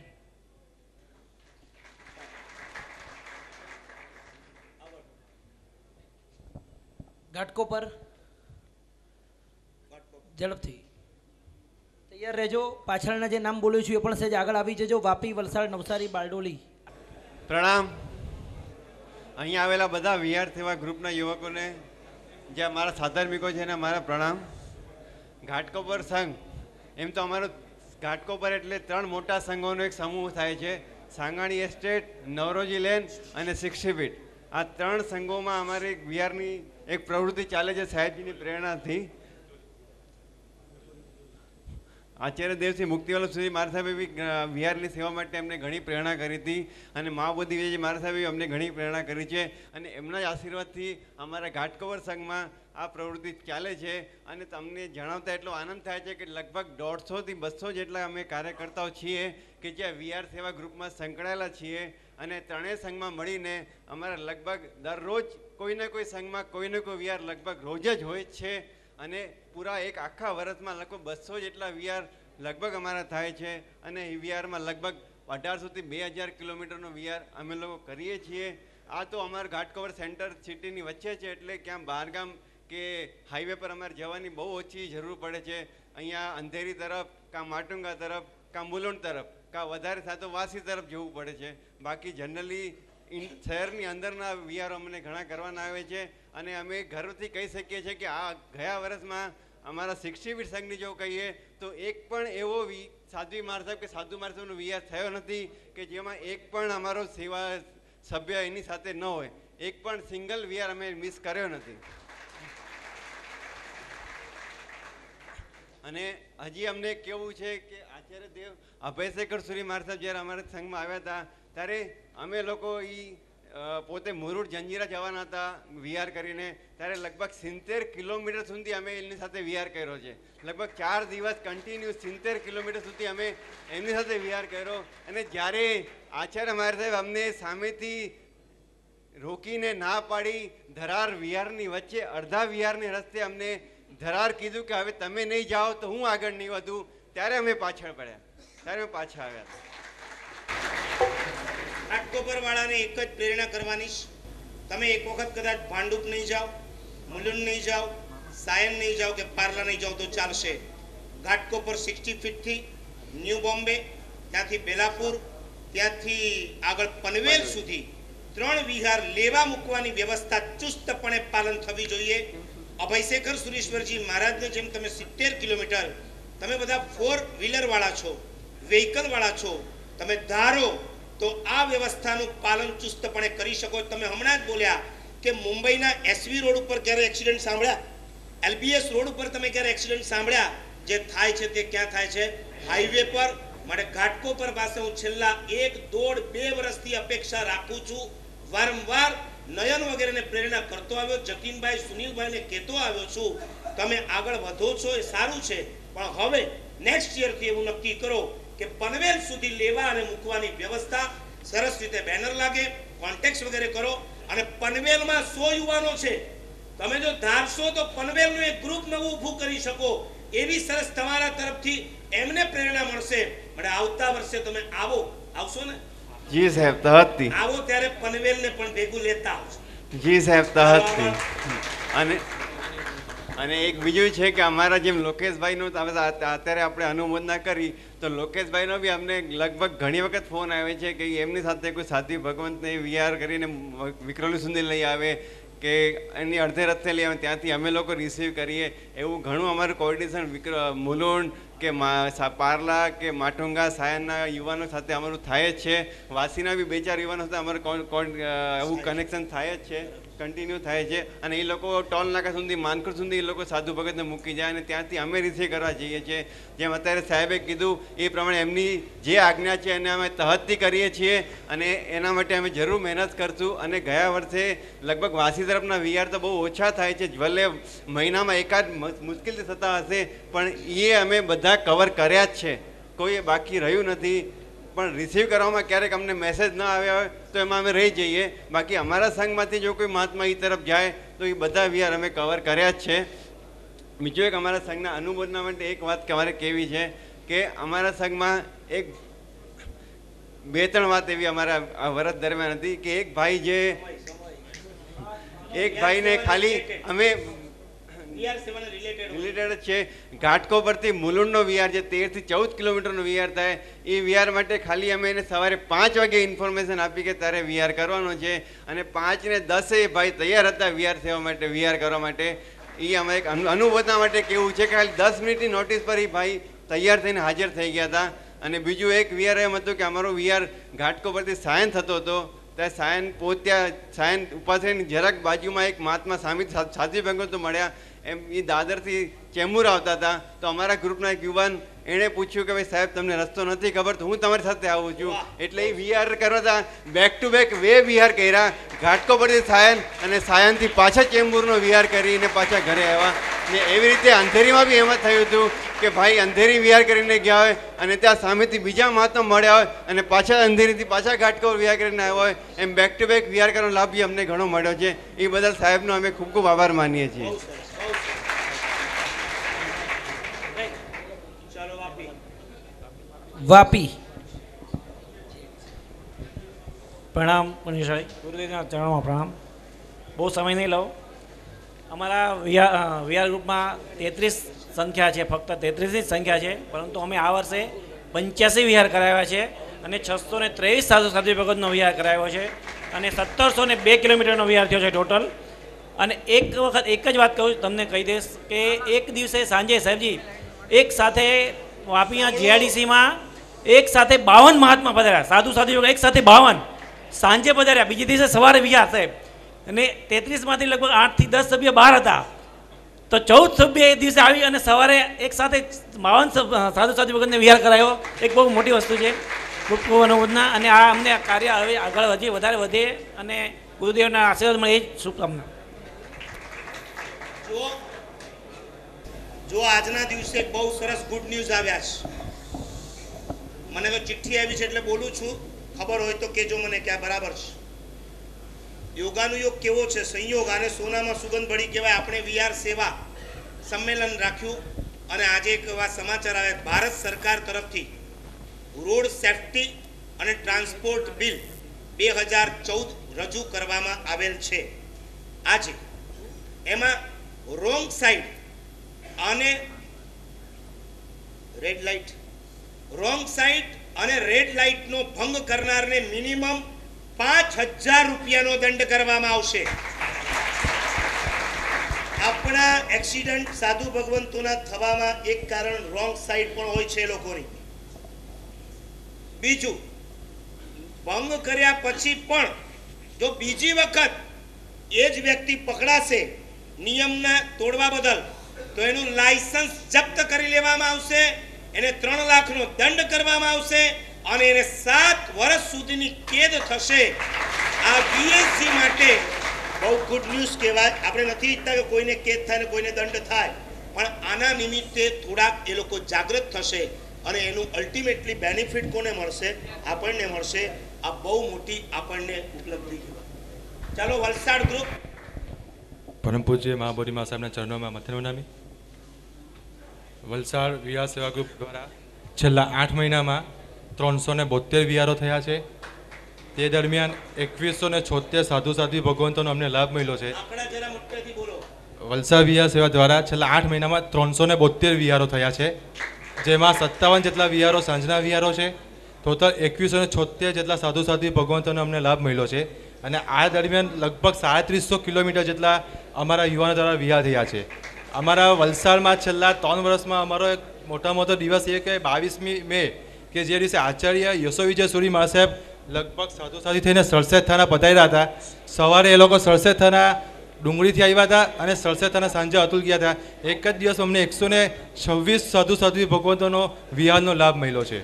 C: ઘાટકોપર ઝડપથી તૈયાર રહેજો. પાછળના જે નામ બોલ્યું છું એ પણ સહેજ આગળ આવી જજો. વાપી, વલસાડ, નવસારી, બારડોલી.
H: પ્રણામ. અહીં આવેલા બધા વિહાર સેવા ગ્રુપના યુવકોને, જે અમારા સાધર્મિકો છે, એને મારા પ્રણામ. ઘાટકોપર સંઘ, એમ તો અમારો ઘાટકોપર એટલે 3 મોટા સંઘોનો એક સમૂહ થાય છે. સાંગાણી એસ્ટેટ, નવરોજી લેન અને 60 ફીટ. આ 3 સંઘોમાં અમારી વિહારની એક પ્રવૃત્તિ ચાલે છે સાહેબજીની પ્રેરણાથી. આચાર્ય દેવથી મુક્તિવાલા સુધી મારા સાહેબે બી વિહારની સેવા માટે એમને ઘણી પ્રેરણા કરી હતી, અને મહાબોધિ વિજય મારા સાહેબે અમને ઘણી પ્રેરણા કરી છે. અને એમના જ આશીર્વાદથી અમારા ઘાટકોપર સંઘમાં આ પ્રવૃત્તિ ચાલે છે. અને તમને જણાવતા એટલો આનંદ થાય છે કે લગભગ 150 થી 200 જેટલા અમે કાર્યકર્તાઓ છીએ કે જે વિહાર સેવા ગ્રુપમાં સંકળાયેલા છીએ. અને 3 સંઘમાં મળીને અમારા લગભગ દરરોજ કોઈને કોઈ સંઘમાં કોઈને કોઈ વિહાર લગભગ રોજ જ હોય જ છે. અને પૂરા એક આખા વર્ષમાં લગભગ 200 જેટલા વિહાર લગભગ અમારા થાય છે. અને એ વિહારમાં લગભગ 1800 થી 2000 કિલોમીટરનો વિહાર અમે લોકો કરીએ છીએ. આ તો અમારું ઘાટકોપર સેન્ટર સિટીની વચ્ચે છે, એટલે ક્યાં બહારગામ કે હાઈવે પર અમારે જવાની બહુ ઓછી જરૂર પડે છે. અહીંયા અંધેરી તરફ, કાં માટુંગા તરફ, કાં મુલુંડ તરફ, કાં વધારે થાય તો વાસી તરફ જવું પડે છે. બાકી જનરલી શહેરની અંદરના વિહારો અમને ઘણા કરવાના આવે છે. અને અમે ગર્વથી કહી શકીએ છીએ કે આ ગયા વર્ષમાં અમારા 60 ફીટ સંઘની જો કહીએ તો એક પણ એવો સાધ્વી મહારાજ સાહેબ કે સાધુ મહારાજ સાહેબનો વિહાર થયો નથી કે જેમાં એક પણ અમારો સેવા સભ્ય એની સાથે ન હોય. એક પણ સિંગલ વિહાર અમે મિસ કર્યો નથી. અને હજી અમને કેવું છે કે આચાર્ય દેવ અભયશેખર સુરી મહારાજ સાહેબ જ્યારે અમારા સંઘમાં આવ્યા હતા ત્યારે અમે લોકો પોતે મુરુડ જંજીરા જવાના હતા વિહાર કરીને. ત્યારે લગભગ 70 કિલોમીટર સુધી અમે એમની સાથે વિહાર કર્યો છે. લગભગ 4 દિવસ કન્ટિન્યુ 70 કિલોમીટર સુધી અમે એમની સાથે વિહાર કર્યો. અને જ્યારે આચાર્ય મહારાજ સાહેબ અમને સામેથી રોકીને ના પાડી ધરાર વિહારની વચ્ચે અડધા વિહારની રસ્તે અમને ધરાર કીધું કે હવે તમે નહીં જાઓ તો હું આગળ નહીં વધું, ત્યારે અમે પાછળ પડ્યા, ત્યારે અમે પાછા આવ્યા.
A: ઘાટકોપર વાળાને એક જ પ્રેરણા કરવાની, તમે એક વખત કદાચ ભાંડુપ નહીં જાઓ, મુલુંડ નહીં જાઓ, સાયન નહીં જાઓ કે પાર્લા નહીં જાઓ તો ચાલશે. ઘાટકોપર 60 ફીટથી ન્યૂ બોમ્બે, ત્યાંથી બેલાપુર, ત્યાંથી આગળ પનવેલ સુધી 3 વિહાર લેવા મૂકવાની વ્યવસ્થા ચુસ્તપણે પાલન થવી જોઈએ. અભયશેખર સુરેશ્વરજી મહારાજને જેમ તમે 70 કિલોમીટર, તમે બધા 4 વ્હીલર વાળા છો, વ્હીકલ વાળા છો, તમે ધારો તો આ વ્યવસ્થાનું પાલન ચુસ્તપણે કરી શકો. તમે હમણાં જ બોલ્યા કે મુંબઈના એસવી રોડ ઉપર ક્યારે એક્સિડન્ટ સાંભળ્યા? એલબીએસ રોડ ઉપર તમે ક્યારે એક્સિડન્ટ સાંભળ્યા? જે થાય છે તે ક્યાં થાય છે? હાઈવે પર. માટે ઘાટકોપર પાસે હું છેલ્લા 1, 1.5, 2 વર્ષથી અપેક્ષા રાખું છું. વારંવાર નયન વગેરેને પ્રેરણા કરતો આવ્યો, જતીનભાઈ, સુનિલભાઈને કહેતો આવ્યો છું, તમે આગળ વધો છો એ સારું છે, પણ હવે નેક્સ્ટ યરથી એવું નક્કી કરો કે પનવેલ સુધી લેવા અને મૂકવાની વ્યવસ્થા સરસ રીતે બેનર લાગે, કોન્ટેક્ટ વગેરે કરો. અને પનવેલમાં 100 યુવાનો છે, તમે જો ધારશો તો પનવેલનું એક ગ્રુપ નવું ઊભું કરી શકો. એવી સરસ તમારા તરફથી એમને પ્રેરણા મળશે. અને આવતા વર્ષે તમે આવશો ને?
H: જી સાહેબ, તહતથી.
A: આવો ત્યારે પનવેલને પણ ભેગું લેતા આવજો.
H: જી સાહેબ, તહતથી. અને એક બીજું છે કે અમારા જેમ લોકેશભાઈનું અત્યારે આપણે અનુમોદના કરી, તો લોકેશભાઈનો બી અમને લગભગ ઘણી વખત ફોન આવે છે કે એમની સાથે કોઈ સાથી ભગવંતને VR કરીને વિક્રોલી સુધી લઈ આવે કે એની અડધે રસ્તે લઈ આવે, ત્યાંથી અમે લોકો રિસીવ કરીએ. એવું ઘણું અમારું કોર્ડિનેશન મુલુંડ કે પાર્લા કે માટુંગા સાયનના યુવાનો સાથે અમારું થાય જ છે. વાસીના બી 2-4 યુવાનો સાથે અમારું એવું કનેક્શન થાય જ છે, કન્ટિન્યુ થાય છે. અને એ લોકો ટોલ નાકા સુધી, માનકુર સુધી એ લોકો સાધુ ભગતને મૂકી જાય અને ત્યાંથી અમે રિસીવ કરવા જઈએ છીએ. જેમ અત્યારે સાહેબે કીધું એ પ્રમાણે એમની જે આજ્ઞા છે એને અમે તહતથી કરીએ છીએ અને એના માટે અમે જરૂર મહેનત કરશું. અને ગયા વર્ષે લગભગ વાસી તરફના VR તો બહુ ઓછા થાય છે, ભલે મહિનામાં એકાદ મુશ્કેલથી થતા હશે, પણ એ અમે બધા કવર કર્યા જ છે, કોઈ બાકી રહ્યું નથી. પણ રિસીવ કરવામાં ક્યારેક અમને મેસેજ ના આવ્યા હોય તો એમાં અમે રહી જઈએ. બાકી અમારા સંઘમાંથી જો કોઈ મહાત્મા એ તરફ જાય તો એ બધા VR અમે કવર કર્યા જ છે. બીજું એક અમારા સંઘના અનુમોદના માટે એક વાત અમારે કહેવી છે કે અમારા સંઘમાં 2-3 વાત એવી અમારા વર્ષ દરમિયાન હતી કે એક ભાઈને ખાલી અમે રિલેટેડ છે ઘાટકો પરથી મુલુંડનો VR જે 13 થી 14 કિલોમીટરનો VR થાય, એ VR માટે ખાલી અમે એને સવારે 5 વાગે ઇન્ફોર્મેશન આપી કે તારે VR કરવાનો છે અને 5 ને 10 એ ભાઈ તૈયાર હતા VR સેવા માટે, VR કરવા માટે. એ અમે એક અનુભવતા માટે કેવું છે કે ખાલી 10 મિનિટની નોટિસ પર એ ભાઈ તૈયાર થઈને હાજર થઈ ગયા હતા. અને બીજું એક VR એમ હતું કે અમારો VR ઘાટકો પરથી સાયન થતો હતો, ત્યાં સાયન ઉપાશ્રયની જરાક બાજુમાં એક મહાત્મા સાધ્વી ભગવંતો મળ્યા. એમ એ દાદરથી ચેમ્બુર આવતા હતા, તો અમારા ગ્રુપના એક યુવાન એણે પૂછ્યું કે ભાઈ સાહેબ તમને રસ્તો નથી ખબર તો હું તમારી સાથે આવું છું. એટલે એ VR કરવા હતા, બેક ટુ બેક VR કર્યા, ઘાટકો પરથી સાયન અને સાયનથી પાછા ચેમ્બુરનો VR કરીને પાછા ઘરે આવ્યા. ને એવી રીતે અંધેરીમાં બી એમ જ થયું હતું કે ભાઈ અંધેરી VR કરીને ગયા હોય અને ત્યાં સામેથી બીજા મહાત્મા મળ્યા હોય અને પાછા અંધેરીથી પાછા ઘાટકો VR કરીને આવ્યા હોય. એમ બેક ટુ બેક VR કરવાનો લાભ બી અમને ઘણો મળ્યો છે. એ બદલ સાહેબનો અમે ખૂબ ખૂબ આભાર માનીએ છીએ.
C: વાપી. પ્રણામ મનીષભાઈ, ગુરુદેવના ચરણોમાં પ્રણામ. બહુ સમય નહીં લઉં. અમારા VR ગ્રુપમાં 33 સંખ્યા છે, ફક્ત 33 જ સંખ્યા છે, પરંતુ અમે આ વર્ષે 85 VR કરાવ્યા છે અને 623 સાધુ ભગતનો VR કરાવ્યો છે અને 1702 કિલોમીટરનો VR થયો છે ટોટલ. અને એક વખત એક જ વાત કહું તમને કહી દઈશ કે એક દિવસે સાંજે સાહેબજી એક સાથે વાપીના GIDCમાં એક સાથે 52 મહાત્મા પધાર્યા, સાધુ એક સાથે 52 સાંજે પધાર્યા, બીજે દિવસે સવારે VR સાહેબ. અને 33માંથી લગભગ 8 થી 10 સભ્ય બહાર હતા, તો 14 સભ્ય એ દિવસે આવી અને સવારે એક સાથે 52 સાધુ ભગતને VR કરાયો. એક બહુ મોટી વસ્તુ છે, ખૂબ ખૂબ અનુમોદના. અને આ અમને કાર્ય હવે આગળ વધારે વધે અને ગુરુદેવના આશીર્વાદ મળે એ જ શુભકામના.
A: જો આજના દિવસે બહુ સરસ ગુડ ન્યૂઝ આવ્યા છે. મને તો ચિઠ્ઠી આવી છે એટલે બોલું છું, ખબર હોય તો કેજો મને કે આ બરાબર છે. યોગાનું યોગ કેવો છે, સંયોગ, આને સોનામાં સુગંધ ભળી કહેવાય. આપણે VR સેવા સંમેલન રાખ્યું અને આજે એક એવા સમાચાર આવ્યા, ભારત સરકાર તરફથી રોડ સેફ્ટી અને ટ્રાન્સપોર્ટ બિલ 2014 રજૂ કરવામાં આવેલ છે આજે. એમાં રોંગ સાઈડ અને રેડ લાઇટનો ભંગ કરનારને મિનિમમ 5000 રૂપિયાનો દંડ કરવામાં આવશે. આપણા એક્સિડન્ટ સાધુ ભગવંતોના થવામાં એક કારણ રોંગ સાઈડ પણ હોય છે લોકોની. બીજું, ભંગ કર્યા પછી પણ જો બીજી વખત એ જ વ્યક્તિ પકડાશે નિયમના તોડવા બદલ તો એનું લાયસન્સ જપ્ત કરી લેવામાં આવશે, એને 3 લાખનો દંડ કરવામાં આવશે અને એને 7 વર્ષ સુધીની કેદ થશે. આ BSC માટે બહુ ગુડ ન્યૂઝ કહેવાય. આપણે નથી ઈચ્છતા કે કોઈને કેદ થાય ને કોઈને દંડ થાય, પણ આના નિમિત્તે થોડાક એ લોકો જાગૃત થશે અને એનું અલ્ટિમેટલી બેનિફિટ કોને મળશે? આપણને મળશે. આ બહુ મોટી આપણને ઉપલબ્ધિ કહેવાય. ચાલો વલસાડ ગ્રુપ.
I: પરમ પૂજ્ય મહાબોધિ મા સાહેબના ચરણોમાં મથન નામી. વલસાડ વિહાર સેવા ગ્રુપ દ્વારા છેલ્લા 8 મહિનામાં 372 વિહારો થયા છે. તે દરમિયાન 2176 સાધુ સાધ્વી ભગવંતોનો અમને લાભ મળ્યો છે. વલસાડ વિહાર સેવા દ્વારા છેલ્લા 8 મહિનામાં 372 વિહારો થયા છે, જેમાં 57 જેટલા વિહારો સાંજના વિહારો છે. ટોટલ 2176 જેટલા સાધુ સાધ્વી ભગવંતોનો અમને લાભ મળ્યો છે. અને આ દરમિયાન લગભગ 350 કિલોમીટર જેટલા અમારા યુવાનો દ્વારા વિહાર થયા છે. અમારા વલસાડમાં છેલ્લા 3 વર્ષમાં અમારો એક મોટામાં મોટો દિવસ એ કે 22મી મે કે જે દિવસે આચાર્ય યશો વિજય સુરી મહારાજ સાહેબ લગભગ સાધુ સાધ્વી થઈને સળસેટ થાના પધાર્યા હતા. સવારે એ લોકો સળસેટ થાના ડુંગળીથી આવ્યા હતા અને સળસેટ થાના સાંજે અતુલ ગયા હતા. એક જ દિવસ અમને 126 સાધુ સાધ્વી ભગવંતોનો વિહારનો લાભ મળ્યો છે.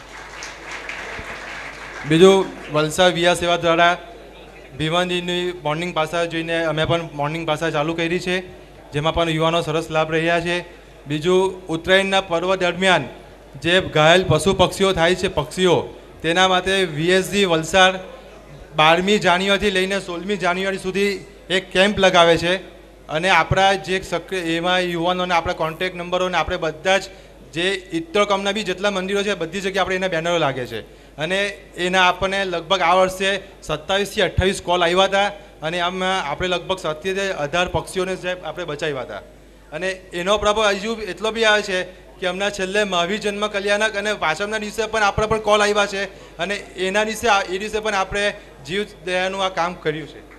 I: બીજું, વલસાડ વિહાર સેવા દ્વારા ભીમાજીની મોર્નિંગ પાસા જોઈને અમે પણ મોર્નિંગ પાસા ચાલુ કરી છે, જેમાં પણ યુવાનો સરસ લાભ રહ્યા છે. બીજું, ઉત્તરાયણના પર્વ દરમિયાન જે ઘાયલ પશુ પક્ષીઓ થાય છે પક્ષીઓ, તેના માટે વીએસજી વલસાડ 12મી જાન્યુઆરીથી લઈને 16મી જાન્યુઆરી સુધી એક કેમ્પ લગાવે છે. અને આપણા જે એમાં યુવાનોને આપણા કોન્ટેક્ટ નંબરોને આપણે બધા જ જે ઇત્તરકમના બી જેટલા મંદિરો છે બધી જગ્યાએ આપણે એના બેનરો લાગે છે. અને એના આપણને લગભગ આ વર્ષે 27 થી 28 કોલ આવ્યા હતા. અને આમાં આપણે લગભગ 17-18 પક્ષીઓને આપણે બચાવ્યા હતા. અને એનો પ્રભાવ હજુ એટલો બી આવે છે કે હમણાં છેલ્લે મહાવીર જન્મ કલ્યાણક અને પાછળના દિવસે પણ આપણે પણ કોલ આવ્યા છે. અને એના દિવસે એ દિવસે પણ આપણે જીવ દયાનું આ કામ કર્યું છે.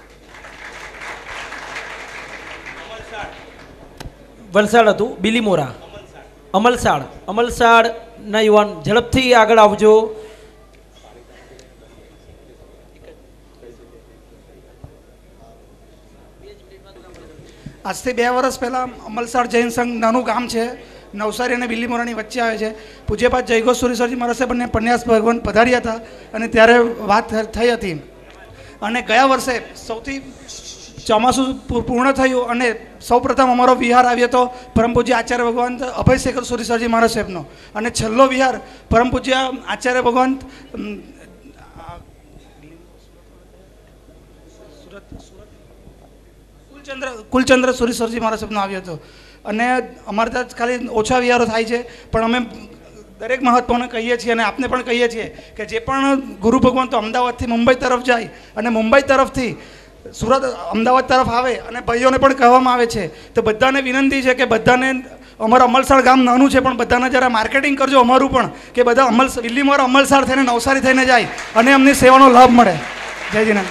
C: વલસાડ હતું, બિલીમોરા, અમલસાડના યુવાન ઝડપથી આગળ આવજો.
J: આજથી 2 વર્ષ પહેલાં અમલસાડ જૈન સંઘ નાનું ગામ છે, નવસારી અને બિલીમોરાની વચ્ચે આવે છે. પૂજ્યપાદ જયઘોષ સુરેશ્વરજી મહારાજ બંને પન્યાસ ભગવાન પધાર્યા હતા અને ત્યારે વાત થઈ હતી. અને ગયા વર્ષે સૌથી ચોમાસું પૂર્ણ થયું અને સૌપ્રથમ અમારો વિહાર આવ્યો હતો પરમ પૂજ્ય આચાર્ય ભગવાન અભયશેખર સુરેશ્વરજી મહારાજ સાહેબનો. અને છેલ્લો વિહાર પરમ પૂજ્ય આચાર્ય ભગવાન કુલચંદ્ર સુરેશ્વરજી મહારાજ સાહેબનો આવ્યો હતો. અને અમારે ત્યાં ખાલી ઓછા વિહારો થાય છે, પણ અમે દરેક મહત્વને કહીએ છીએ અને આપને પણ કહીએ છીએ કે જે પણ ગુરુ ભગવાન તો અમદાવાદથી મુંબઈ તરફ જાય અને મુંબઈ તરફથી સુરત અમદાવાદ તરફ આવે અને ભાઈઓને પણ કહેવામાં આવે છે તો બધાને વિનંતી છે કે બધાને, અમારું અમલસાડ ગામ નાનું છે પણ બધાને જરા માર્કેટિંગ કરજો અમારું પણ, કે બધા બિલીમોરા અમલસાડ થઈને નવસારી થઈને જાય અને અમને સેવાનો લાભ મળે. જય જીના.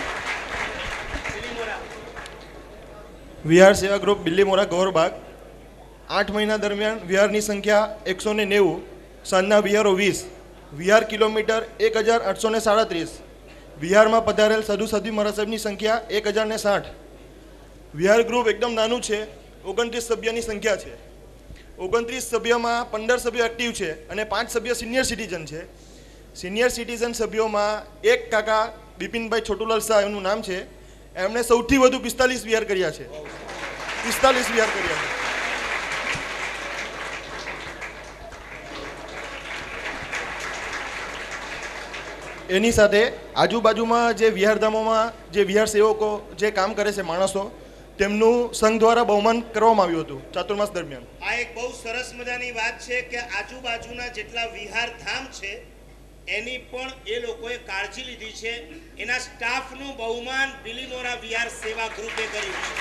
K: વિહાર સેવા ગ્રુપ બિલીમોરા ગૌરબાગ 8 મહિના દરમિયાન વિહારની સંખ્યા 190, સાંજના વિહારો 20, વિહાર કિલોમીટર 1837, વિહારમાં પધારેલ સાધુ સાધ્વી મહારાજ સાહેબની સંખ્યા 1060. વિહાર ગ્રુપ એકદમ નાનું છે, 29 સભ્યની સંખ્યા છે. 29 સભ્યોમાં 15 સભ્યો એક્ટિવ છે અને 5 સભ્યો સિનિયર સિટીઝન છે. સિનિયર સિટીઝન સભ્યોમાં એક કાકા બિપિનભાઈ છોટુલાલ શાહ એમનું નામ છે, એમણે સૌથી વધુ 45 વિહાર કર્યા છે. 45 વિહાર કર્યા છે. એની સાથે આજુબાજુમાં જે વિહારધામોમાં જે વિહાર સેવકો જે કામ કરે છે માણસો, તેમનું સંઘ દ્વારા બહુમાન કરવામાં આવ્યું હતું ચાતુર્માસ દરમિયાન.
A: આ એક બહુ સરસ મજાની વાત છે કે આજુબાજુના જેટલા વિહાર ધામ છે એની પણ એ લોકોએ કાળજી લીધી છે. એના સ્ટાફનું બહુમાન બિલીમોરા વિહાર સેવા ગ્રુપે કર્યું છે.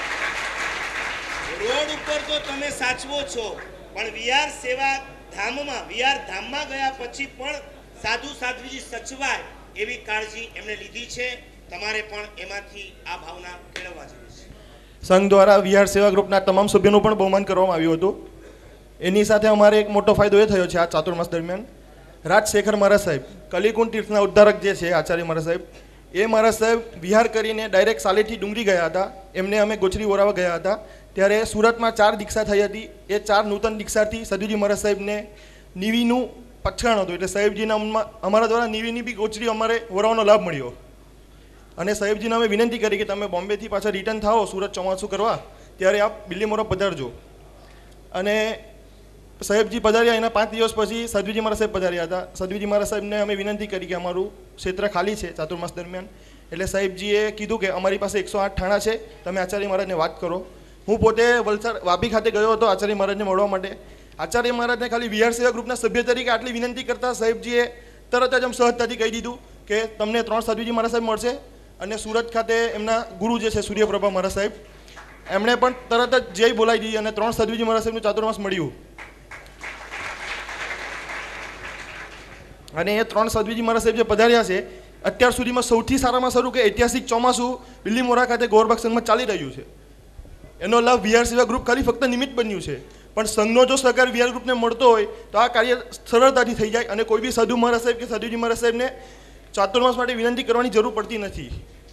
A: રોડ ઉપર તો તમે સાચવો છો, પણ વિહાર સેવા ધામમાં ગયા પછી પણ સાધુ સાધ્વીજી સચવાય એવી કાળજી એમણે લીધી છે. તમારે પણ એમાંથી આ ભાવના કેળવવા જેવી છે.
K: સંઘ દ્વારા વિહાર સેવા ગ્રુપના તમામ સભ્યોનું પણ બહુમાન કરવામાં આવ્યું હતું. એની સાથે અમારે એક મોટો ફાયદો એ થયો છે આ ચાતુર્માસ દરમિયાન. રાજશેખર મહારાજ સાહેબ, કલિકુંડ તીર્થના ઉદ્ધારક જે છે આચાર્ય મહારાજ સાહેબ, એ મહારાજ સાહેબ વિહાર કરીને ડાયરેક્ટ સાલેથી ડુંગરી ગયા હતા. એમને અમે ગોચરી ઓરાવા ગયા હતા ત્યારે સુરતમાં 4 દીક્ષા થઈ હતી. એ 4 નૂતન દીક્ષાથી સદુજી મહારાજ સાહેબને નીવીનું પછાણ હતું, એટલે સાહેબજીના અમારા દ્વારા નીવીની બી ગોચરી અમારે ઓરાવાનો લાભ મળ્યો. અને સાહેબજીને અમે વિનંતી કરી કે તમે બોમ્બેથી પાછા રિટર્ન થાઓ સુરત ચોમાસું કરવા, ત્યારે આપ બિલીમોરા પધારજો. અને સાહેબજી પધાર્યા, એના 5 દિવસ પછી સદુજી મહારાજ સાહેબ પધાર્યા હતા. સદુજી મહારાજ સાહેબને અમે વિનંતી કરી કે અમારું ક્ષેત્ર ખાલી છે ચાતુર્માસ દરમિયાન. એટલે સાહેબજીએ કીધું કે અમારી પાસે 108 ઠાણા છે, તમે આચાર્ય મહારાજને વાત કરો. હું પોતે વલસાડ વાપી ખાતે ગયો હતો આચાર્ય મહારાજને મળવા માટે. આચાર્ય મહારાજને ખાલી વિહાર સેવા ગ્રુપના સભ્ય તરીકે આટલી વિનંતી કરતા સાહેબજીએ તરત જ સહજતાથી કહી દીધું કે તમને 3 સાધુજી મહારાજ સાહેબ મળશે. અને સુરત ખાતે એમના ગુરુ જે છે સૂર્યપ્રભા મહારાજ સાહેબ, એમણે પણ તરત જ જય બોલાવી દીધી અને 3 સાધુજી મહારાજ સાહેબનું ચાતુર્માસ મળ્યું. અને એ 3 સાધુજી મહારાજ સાહેબ જે પધાર્યા છે, અત્યાર સુધીમાં સૌથી સારામાં સારું કે ઐતિહાસિક ચોમાસું બિલ્લીમોરા ખાતે ગોરબાગ સંઘમાં ચાલી રહ્યું છે. એનો લાભ વિહાર સેવા ગ્રુપ ખાલી ફક્ત નિમિત્ત બન્યું છે, પણ સંઘનો જો સહકાર વિહાર ગ્રુપને મળતો હોય તો આ કાર્ય સરળતાથી થઈ જાય અને કોઈ બી સાધુ મહારાજ સાહેબ કે સાધુજી મહારાજ સાહેબને ચાતુર્માસ માટે વિનંતી કરવાની જરૂર પડતી નથી.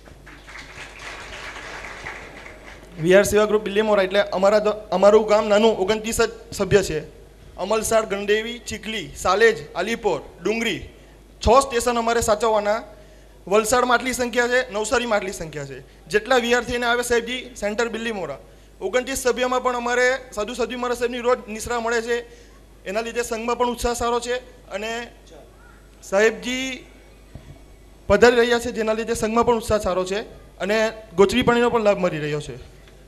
K: વિહાર સેવા ગ્રુપ બિલ્લીમોરા એટલે અમારું ગામ નાનું 29 સભ્ય છે. અમલસાડ, ગણદેવી, ચીખલી, સાલેજ, આલીપોર, ડુંગરી 6 સ્ટેશન અમારે સાચવવાના. વલસાડમાં આટલી સંખ્યા છે, નવસારીમાં આટલી સંખ્યા છે. જેટલા વિહારથીને આવે સાહેબજી સેન્ટર બિલ્લીમોરા 29 સભ્યમાં પણ અમારે સાધુ મહારાજ સાહેબની રોજ નિશ્રા મળે છે. એના લીધે સંઘમાં પણ ઉત્સાહ સારો છે અને સાહેબજી પધારી રહ્યા છે, જેના લીધે સંઘમાં પણ ઉત્સાહ સારો છે અને ગોચરી પાણીનો પણ લાભ મળી રહ્યો છે.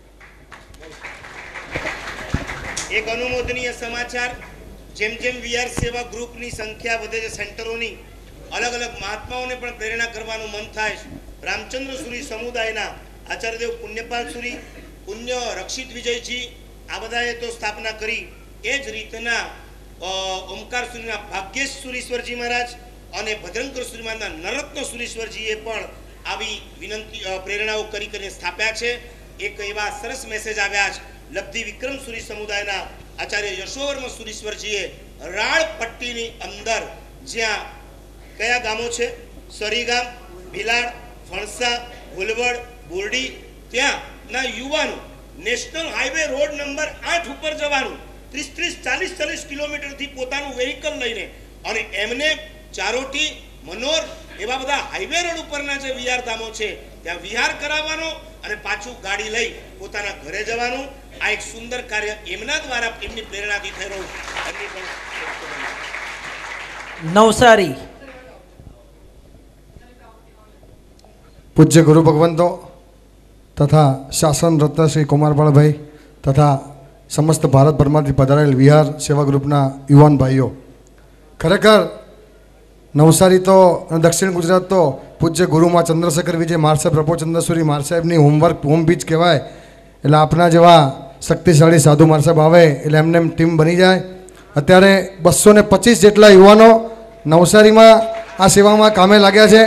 A: એક અનુમોદનીય સમાચાર, જેમ જેમ વિહાર સેવા ગ્રુપની સંખ્યા વધે છે, સેન્ટરોની અલગ અલગ મહાત્માઓને પણ પ્રેરણા કરવાનું મન થાય. રામચંદ્ર સુરી સમુદાયના આચાર્યદેવ પુણ્યપાલ સુરી, પુણ્ય રક્ષિત વિજયજી, આ બધાએ તો સ્થાપના કરી. એ જ રીતના ઓમકાર સુરીના ભાગ્યેશ સુરીશ્વરજી મહારાજ અને ભદ્રંકર સુરી મહારાજના નરત્ન સુરીશ્વરજીએ પણ આવી વિનંતી પ્રેરણાઓ કરીને સ્થાપ્યા છે. એક એવા સરસ મેસેજ આવ્યા છે લબ્ધિ વિક્રમ સુરી સમુદાયના આચાર્ય યશોવર્મ સુરીશ્વરજીએ રાળ પટ્ટીની અંદર, જ્યાં કયા ગામો છે, સરીગામ, ભીલાડ, ફણસા, ભૂલવડ, બોરડી, ત્યાંના યુવાનો નેશનલ હાઈવે રોડ નંબર 8 ઉપર જવાનું 30-40 કિલોમીટરથી પોતાનું વેહિકલ લઈને, અને એમને ચારોટી, મનોર એવા બધા હાઈવે રોડ ઉપરના જે વિહાર ધામો છે ત્યાં વિહાર કરાવવાનો અને પાછું ગાડી લઈ પોતાના ઘરે જવાનું. આ એક સુંદર કાર્ય એમના દ્વારા એમની પ્રેરણાથી થઈ રહ્યું.
C: નવસારી
L: પૂજ્ય ગુરુ ભગવંતો તથા શાસન રત્ન શ્રી કુમારપાળભાઈ તથા સમસ્ત ભારતભરમાંથી પધારેલ વિહાર સેવા ગ્રુપના યુવાન ભાઈઓ, ખરેખર નવસારી તો અને દક્ષિણ ગુજરાત તો પૂજ્ય ગુરુમાં ચંદ્રશેખર વિજય મહારાજ પ્રભુચંદ્રસુરી મહારાજ સાહેબની હોમ બીચ કહેવાય. એટલે આપણા જેવા શક્તિશાળી સાધુ મહારાજ સાહેબ આવે એટલે એમને ટીમ બની જાય. અત્યારે 225 જેટલા યુવાનો નવસારીમાં આ સેવામાં કામે લાગ્યા છે.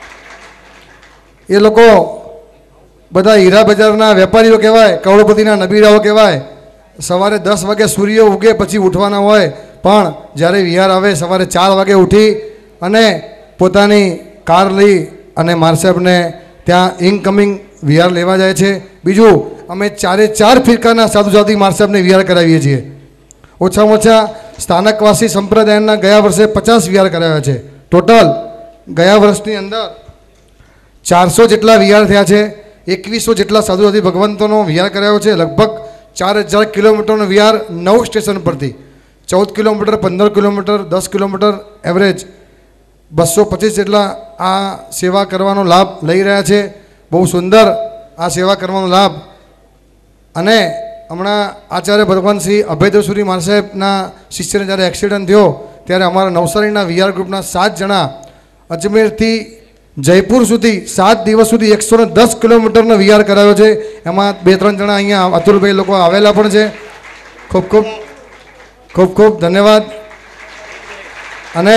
L: એ લોકો બધા હીરા બજારના વેપારીઓ કહેવાય, કરોડપતિના નબીરાઓ કહેવાય. સવારે 10 વાગે સૂર્ય ઉગે પછી ઉઠવાના હોય, પણ જ્યારે વિહાર આવે સવારે 4 વાગે ઉઠી અને પોતાની કાર લઈ અને મહારાજ સાહેબને ત્યાં ઇનકમિંગ વિહાર લેવા જાય છે. બીજું, અમે 4 ફિરકાના સાધુ સાધુ મહારાજ સાહેબને વિહાર કરાવીએ છીએ. ઓછામાં ઓછા સ્થાનકવાસી સંપ્રદાયના ગયા વર્ષે 50 વિહાર કરાવ્યા છે. ટોટલ ગયા વર્ષની અંદર 400 જેટલા વિહાર થયા છે. 2100 જેટલા સાધુ સાધુ ભગવંતોનો વિહાર કરાયો છે. લગભગ 4000 કિલોમીટરનો વિહાર 9 સ્ટેશન પરથી, 14 કિલોમીટર, 15 કિલોમીટર, 10 કિલોમીટર એવરેજ 225 જેટલા આ સેવા કરવાનો લાભ લઈ રહ્યા છે. બહુ સુંદર આ સેવા કરવાનો લાભ. અને હમણાં આચાર્ય ભગવાન શ્રી અભયદેવસુરી મહારાજ સાહેબના શિષ્યને જ્યારે એક્સિડન્ટ થયો ત્યારે અમારા નવસારીના વિહાર ગ્રુપના 7 જણા અજમેરથી જયપુર સુધી 7 દિવસ સુધી 110 કિલોમીટરનો વિહાર કરાવ્યો છે. એમાં 2-3 જણા અહીંયા અતુલભાઈ લોકો આવેલા પણ છે. ખૂબ ખૂબ ખૂબ ખૂબ ધન્યવાદ. અને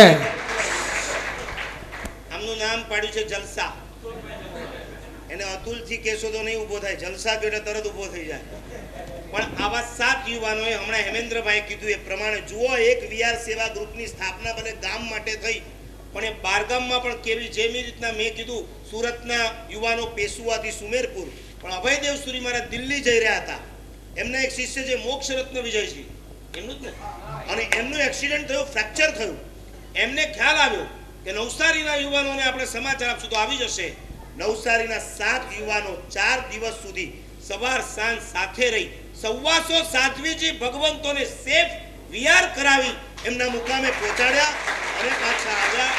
A: આમનું નામ પાડ્યું છે જલસા. એને અતુલથી કહેશો તો નહીં ઊભો થાય, જલસા એટલે તરત ઊભો થઈ જાય. પણ આવા 7 યુવાનોએ હમણાં હેમેન્દ્રભાઈ કીધું એ પ્રમાણે જુઓ, એક વિહાર સેવા ગ્રુપની સ્થાપના ભલે ગામ માટે થઈ, પણ એ બારગામમાં પણ કેવી, જેવી રીતના મેં કીધું સુરતના યુવાનો પેશુઆથી સુમેરપુર, પણ અભયદેવ સુરી મહારાજ દિલ્હી જઈ રહ્યા હતા. એમના એક શિષ્ય છે મોક્ષ રત્ન વિજયજી, એમનું જ ને, અને એમનું એક્સિડન્ટ થયું, ફ્રેક્ચર થયું. એમને ખ્યાલ આવ્યો કે નવસારીના યુવાનોને આપણે સમાચાર આપશું તો આવી જશે. નવસારીના 7 યુવાનો 4 દિવસ સુધી સવાર સાંજ સાથે રહી 125 સાધ્વીજી ભગવંતોને સેફ વિહાર કરાવી એમના મુકામે પહોંચાડ્યા અને પાછા આવ્યા.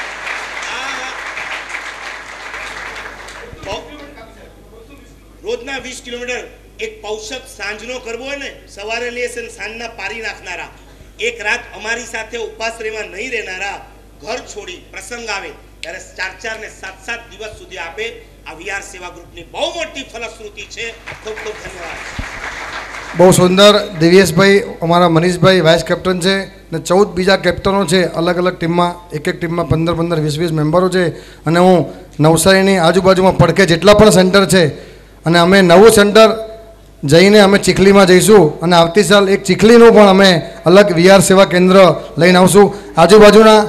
A: રોજના 20 કિલોમીટર એક પૌષક સાંજનો કરવો હોય ને, સવારે લેશે ને સાંજના પારી નાખનારા, એક રાત અમારી સાથે ઉપાશ્રયમાં નહીં રહેનારા, ઘર છોડી પ્રસંગ આવે ત્યારે 4 ને 7 દિવસ સુધી આપે, આ વિહાર સેવા ગ્રુપની બહુ મોટી ફલશ્રુતિ છે. ખૂબ ખૂબ ધન્યવાદ.
L: બહુ સુંદર. દિવ્યેશભાઈ અમારા મનીષભાઈ વાઇસ કેપ્ટન છે ને 14 બીજા કેપ્ટનો છે અલગ અલગ ટીમમાં. એક ટીમમાં 15 20 મેમ્બરો છે. અને હું નવસારીની આજુબાજુમાં પડખે જેટલા પણ સેન્ટર છે, અને અમે નવું સેન્ટર જઈને અમે ચીખલીમાં જઈશું, અને આવતી સાલ એક ચીખલીનું પણ અમે અલગ વિહાર સેવા કેન્દ્ર લઈને આવશું. આજુબાજુના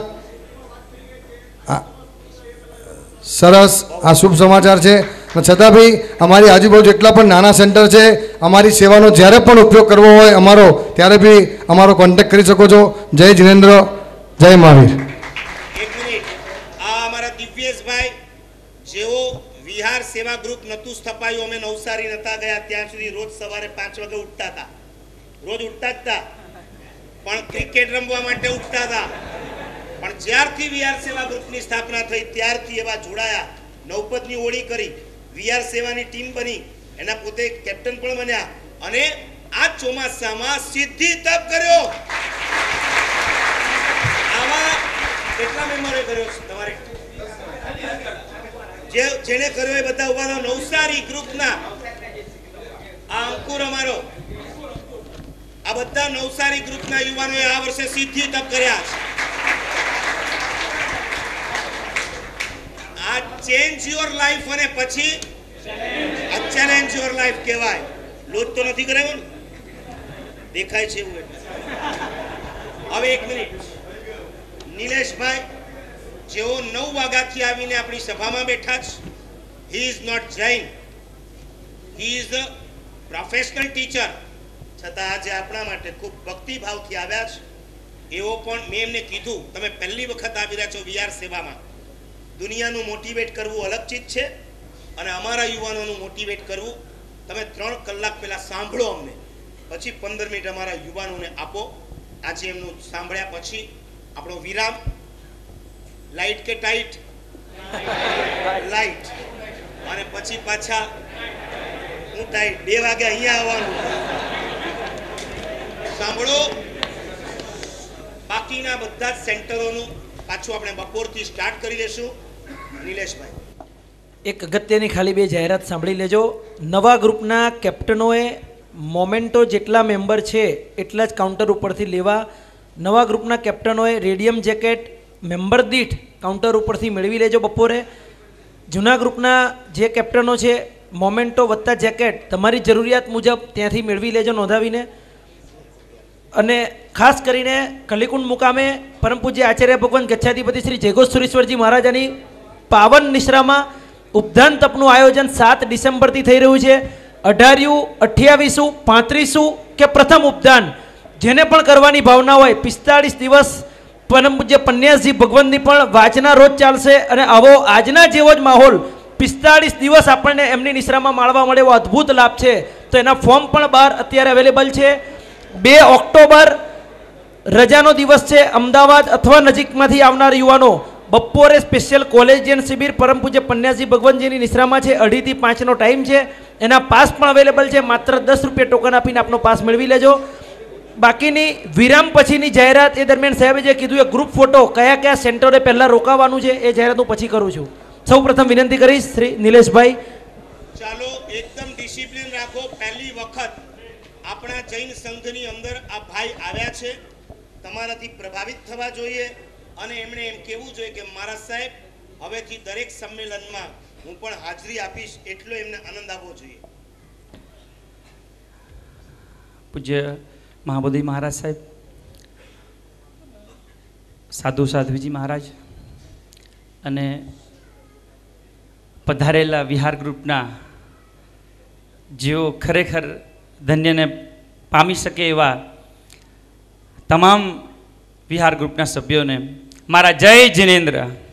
L: સરસ આ શુભ સમાચાર છે. છતાં બી અમારી આજુબાજુ જેટલા પણ નાના સેન્ટર છે, અમારી સેવાનો જ્યારે પણ ઉપયોગ કરવો હોય અમારો, ત્યારે બી અમારો કોન્ટેક્ટ કરી શકો છો. જય જિનેન્દ્ર, જય મહાવીર.
A: એક મિનિટ, આ અમારા દિવ્યેશભાઈ જેઓ વિહાર સેવા ગ્રુપ નતું સ્થપાયું, અમે નવસારી નતા ગયા ત્યાં સુધી રોજ સવારે 5 વાગે ઉઠતા હતા. રોજ ઉઠતા જ હતા, પણ ક્રિકેટ રમવા માટે ઉઠતા હતા. પણ જ્યારથી વિહાર સેવા ગ્રુપની સ્થાપના થઈ ત્યારથી એવા જોડાયા, નવપદની ઓળી કરી, વિહાર સેવાની ટીમ બની, એના પોતે કેપ્ટન પણ બન્યા, અને આ ચોમાસામાં સિદ્ધિ તપ કર્યો. આવા કેટલા મેમ્બરે કર્યો છે તમારે? જેને કર્યો એ બધા ઉભા થો. નવસારી ગ્રુપના આ અંકુર અમારો, આ બધા નવસારી ગ્રુપના યુવાનોએ આ વર્ષે સિદ્ધિ તપ કર્યા છે. આ ચેન્જ યોર લાઈફ, અને પછી આ ચેલેન્જ યોર લાઈફ કહેવાય. લોટ તો નથી કરાવ્યો ને, દેખાય છે એવું. હવે એક મિનિટ, નિલેશભાઈ જેઓ 9 વાગ્યાથી આવીને આપણી સભામાં બેઠા છે, he is not Jain, he is a professional teacher, છતાં આજે આપણા માટે ખૂબ ભક્તિભાવથી આવ્યા છે. એવો પણ મેં એમને કીધું, તમે પહેલી વખત આવી રહ્યા છો વિહાર સેવામાં, દુનિયાનું મોટિવેટ કરવું અલગ ચીજ છે, અને અમારા યુવાનોનું મોટિવેટ કરવું, તમે 3 કલાક પહેલા સાંભળો અમને, પછી 15 મિનિટ અમારા યુવાનોને આપો. આજે એમનું સાંભળ્યા પછી આપણો વિરામ. લાઈટ કે ટાઈટ? લાઈટ. અને પછી પાછા હું ટાઈટ. 2 વાગે અહીંયા આવવાનું. સાંભળો, બાકીના બધા જ સેન્ટરોનું પાછું આપણે બપોરથી સ્ટાર્ટ કરી લેશું. નિલેશભાઈ,
C: એક અગત્યની ખાલી 2 જાહેરાત સાંભળી લેજો. નવા ગ્રુપના કેપ્ટનોએ મોમેન્ટો જેટલા મેમ્બર છે એટલા જ કાઉન્ટર ઉપરથી લેવા. નવા ગ્રુપના કેપ્ટનોએ રેડિયમ જેકેટ મેમ્બર દીઠ કાઉન્ટર ઉપરથી મેળવી લેજો બપોરે. જૂના ગ્રુપના જે કેપ્ટનો છે, મોમેન્ટો વત્તા જેકેટ તમારી જરૂરિયાત મુજબ ત્યાંથી મેળવી લેજો નોંધાવીને. અને ખાસ કરીને કલીકુંડ મુકામે પરમ પૂજ્ય આચાર્ય ભગવાન ગચ્છાધિપતિ શ્રી જયઘોષસુરેશ્વરજી મહારાજાની પાવન નિશ્રામાં ઉપધાન તપનું આયોજન 7 ડિસેમ્બરથી થઈ રહ્યું છે. 18, 28, 35 કે પ્રથમ ઉપધાન જેને પણ કરવાની ભાવના હોય, 45 દિવસ પરમ પૂજ્ય પન્યાસજી ભગવાનની પણ વાચના રોજ ચાલશે. અને આવો આજના જેવો જ માહોલ 45 દિવસ આપણને એમની નિશ્રામાં માણવા મળે એવો અદ્ભુત લાભ છે. તો એના ફોર્મ પણ બહાર અત્યારે અવેલેબલ છે. 2 ઓક્ટોબર રજાનો દિવસ છે. અમદાવાદ અથવા નજીકમાંથી આવનાર યુવાનો બપોરે સ્પેશિયલ કોલેજિયન શિબિર પરમ પૂજ્ય પન્યાસજી ભગવાનજીની નિશ્રામાં છે. 2:30 થી 5નો ટાઈમ છે. એના પાસ પણ અવેલેબલ છે. માત્ર 10 રૂપિયા ટોકન આપીને આપનો પાસ મેળવી લેજો. બાકીની વિરામ પછીની જાહેરાત એ દરમિયાન સાહેબે જે કીધું એ ગ્રુપ ફોટો કયા સેન્ટરે પહેલાં રોકાવાનું છે એ જાહેરાત હું પછી કરું છું. સૌ પ્રથમ વિનંતી કરીશ શ્રી નિલેશભાઈ.
A: ચાલો એકદમ ડિસિપ્લિન રાખો. પહેલી વખત આપણા જૈન સંઘની અંદર આ ભાઈ આવ્યા છે, તમારાથી પ્રભાવિત થવા જોઈએ, અને એમણે એમ કહેવું જોઈએ કે મહારાજ સાહેબ હવેથી દરેક સંમેલનમાં હું પણ હાજરી આપીશ, એટલો એમને આનંદ આવવો જોઈએ.
M: પૂજ્ય મહાબોધિ મહારાજ સાહેબ, સાધુ સાધ્વીજી મહારાજ અને પધારેલા વિહાર ગ્રુપના જેઓ ખરેખર ધન્યને પામી શકે એવા તમામ વિહાર ગ્રુપના સભ્યોને મારા જય જિનેન્દ્ર.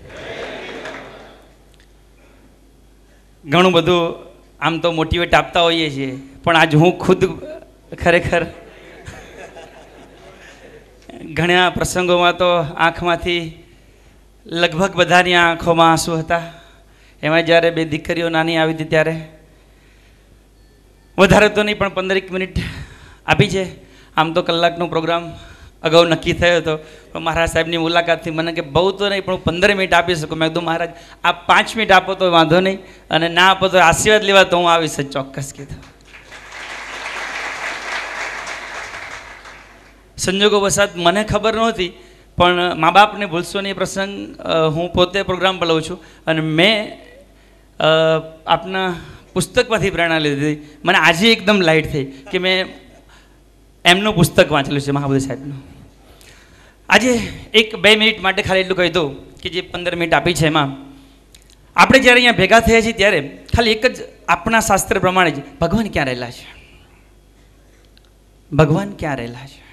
M: ઘણું બધું આમ તો મોટિવેટ આપતા હોઈએ છીએ, પણ આજ હું ખુદ ખરેખર ઘણા પ્રસંગોમાં તો આંખમાંથી લગભગ બધાની આંખોમાં આંસુ હતા. એમાં જ્યારે 2 દીકરીઓ નાની આવી હતી ત્યારે વધારે તો નહીં પણ 15 મિનિટ આપી છે. આમ તો કલાકનો પ્રોગ્રામ અગાઉ નક્કી થયો હતો, પણ મહારાજ સાહેબની મુલાકાતથી મને કે બહુ તો નહીં પણ 15 મિનિટ આપી શકું. મેં કીધું મહારાજ આપ 5 મિનિટ આપો તો વાંધો નહીં, અને ના આપો તો આશીર્વાદ લેવા તો હું આવીશ જ ચોક્કસ કીધું. સંજોગો વસાત મને ખબર નહોતી, પણ મા બાપને ભૂલશો નહીં પ્રસંગ હું પોતે પ્રોગ્રામ પર લઉં છું, અને મેં આપના પુસ્તકમાંથી પ્રેરણા લીધી. મને આજે એકદમ લાઇટ થઈ કે મેં એમનું પુસ્તક વાંચેલું છે મહાબોધિ સાહેબનું. આજે 1-2 મિનિટ માટે ખાલી એટલું કહી દઉં કે જે 15 મિનિટ આપી છે એમાં આપણે જ્યારે અહીંયા ભેગા થયા છીએ ત્યારે ખાલી એક જ આપણા શાસ્ત્ર પ્રમાણે જ ભગવાન ક્યાં રહેલા છે, ભગવાન ક્યાં રહેલા છે?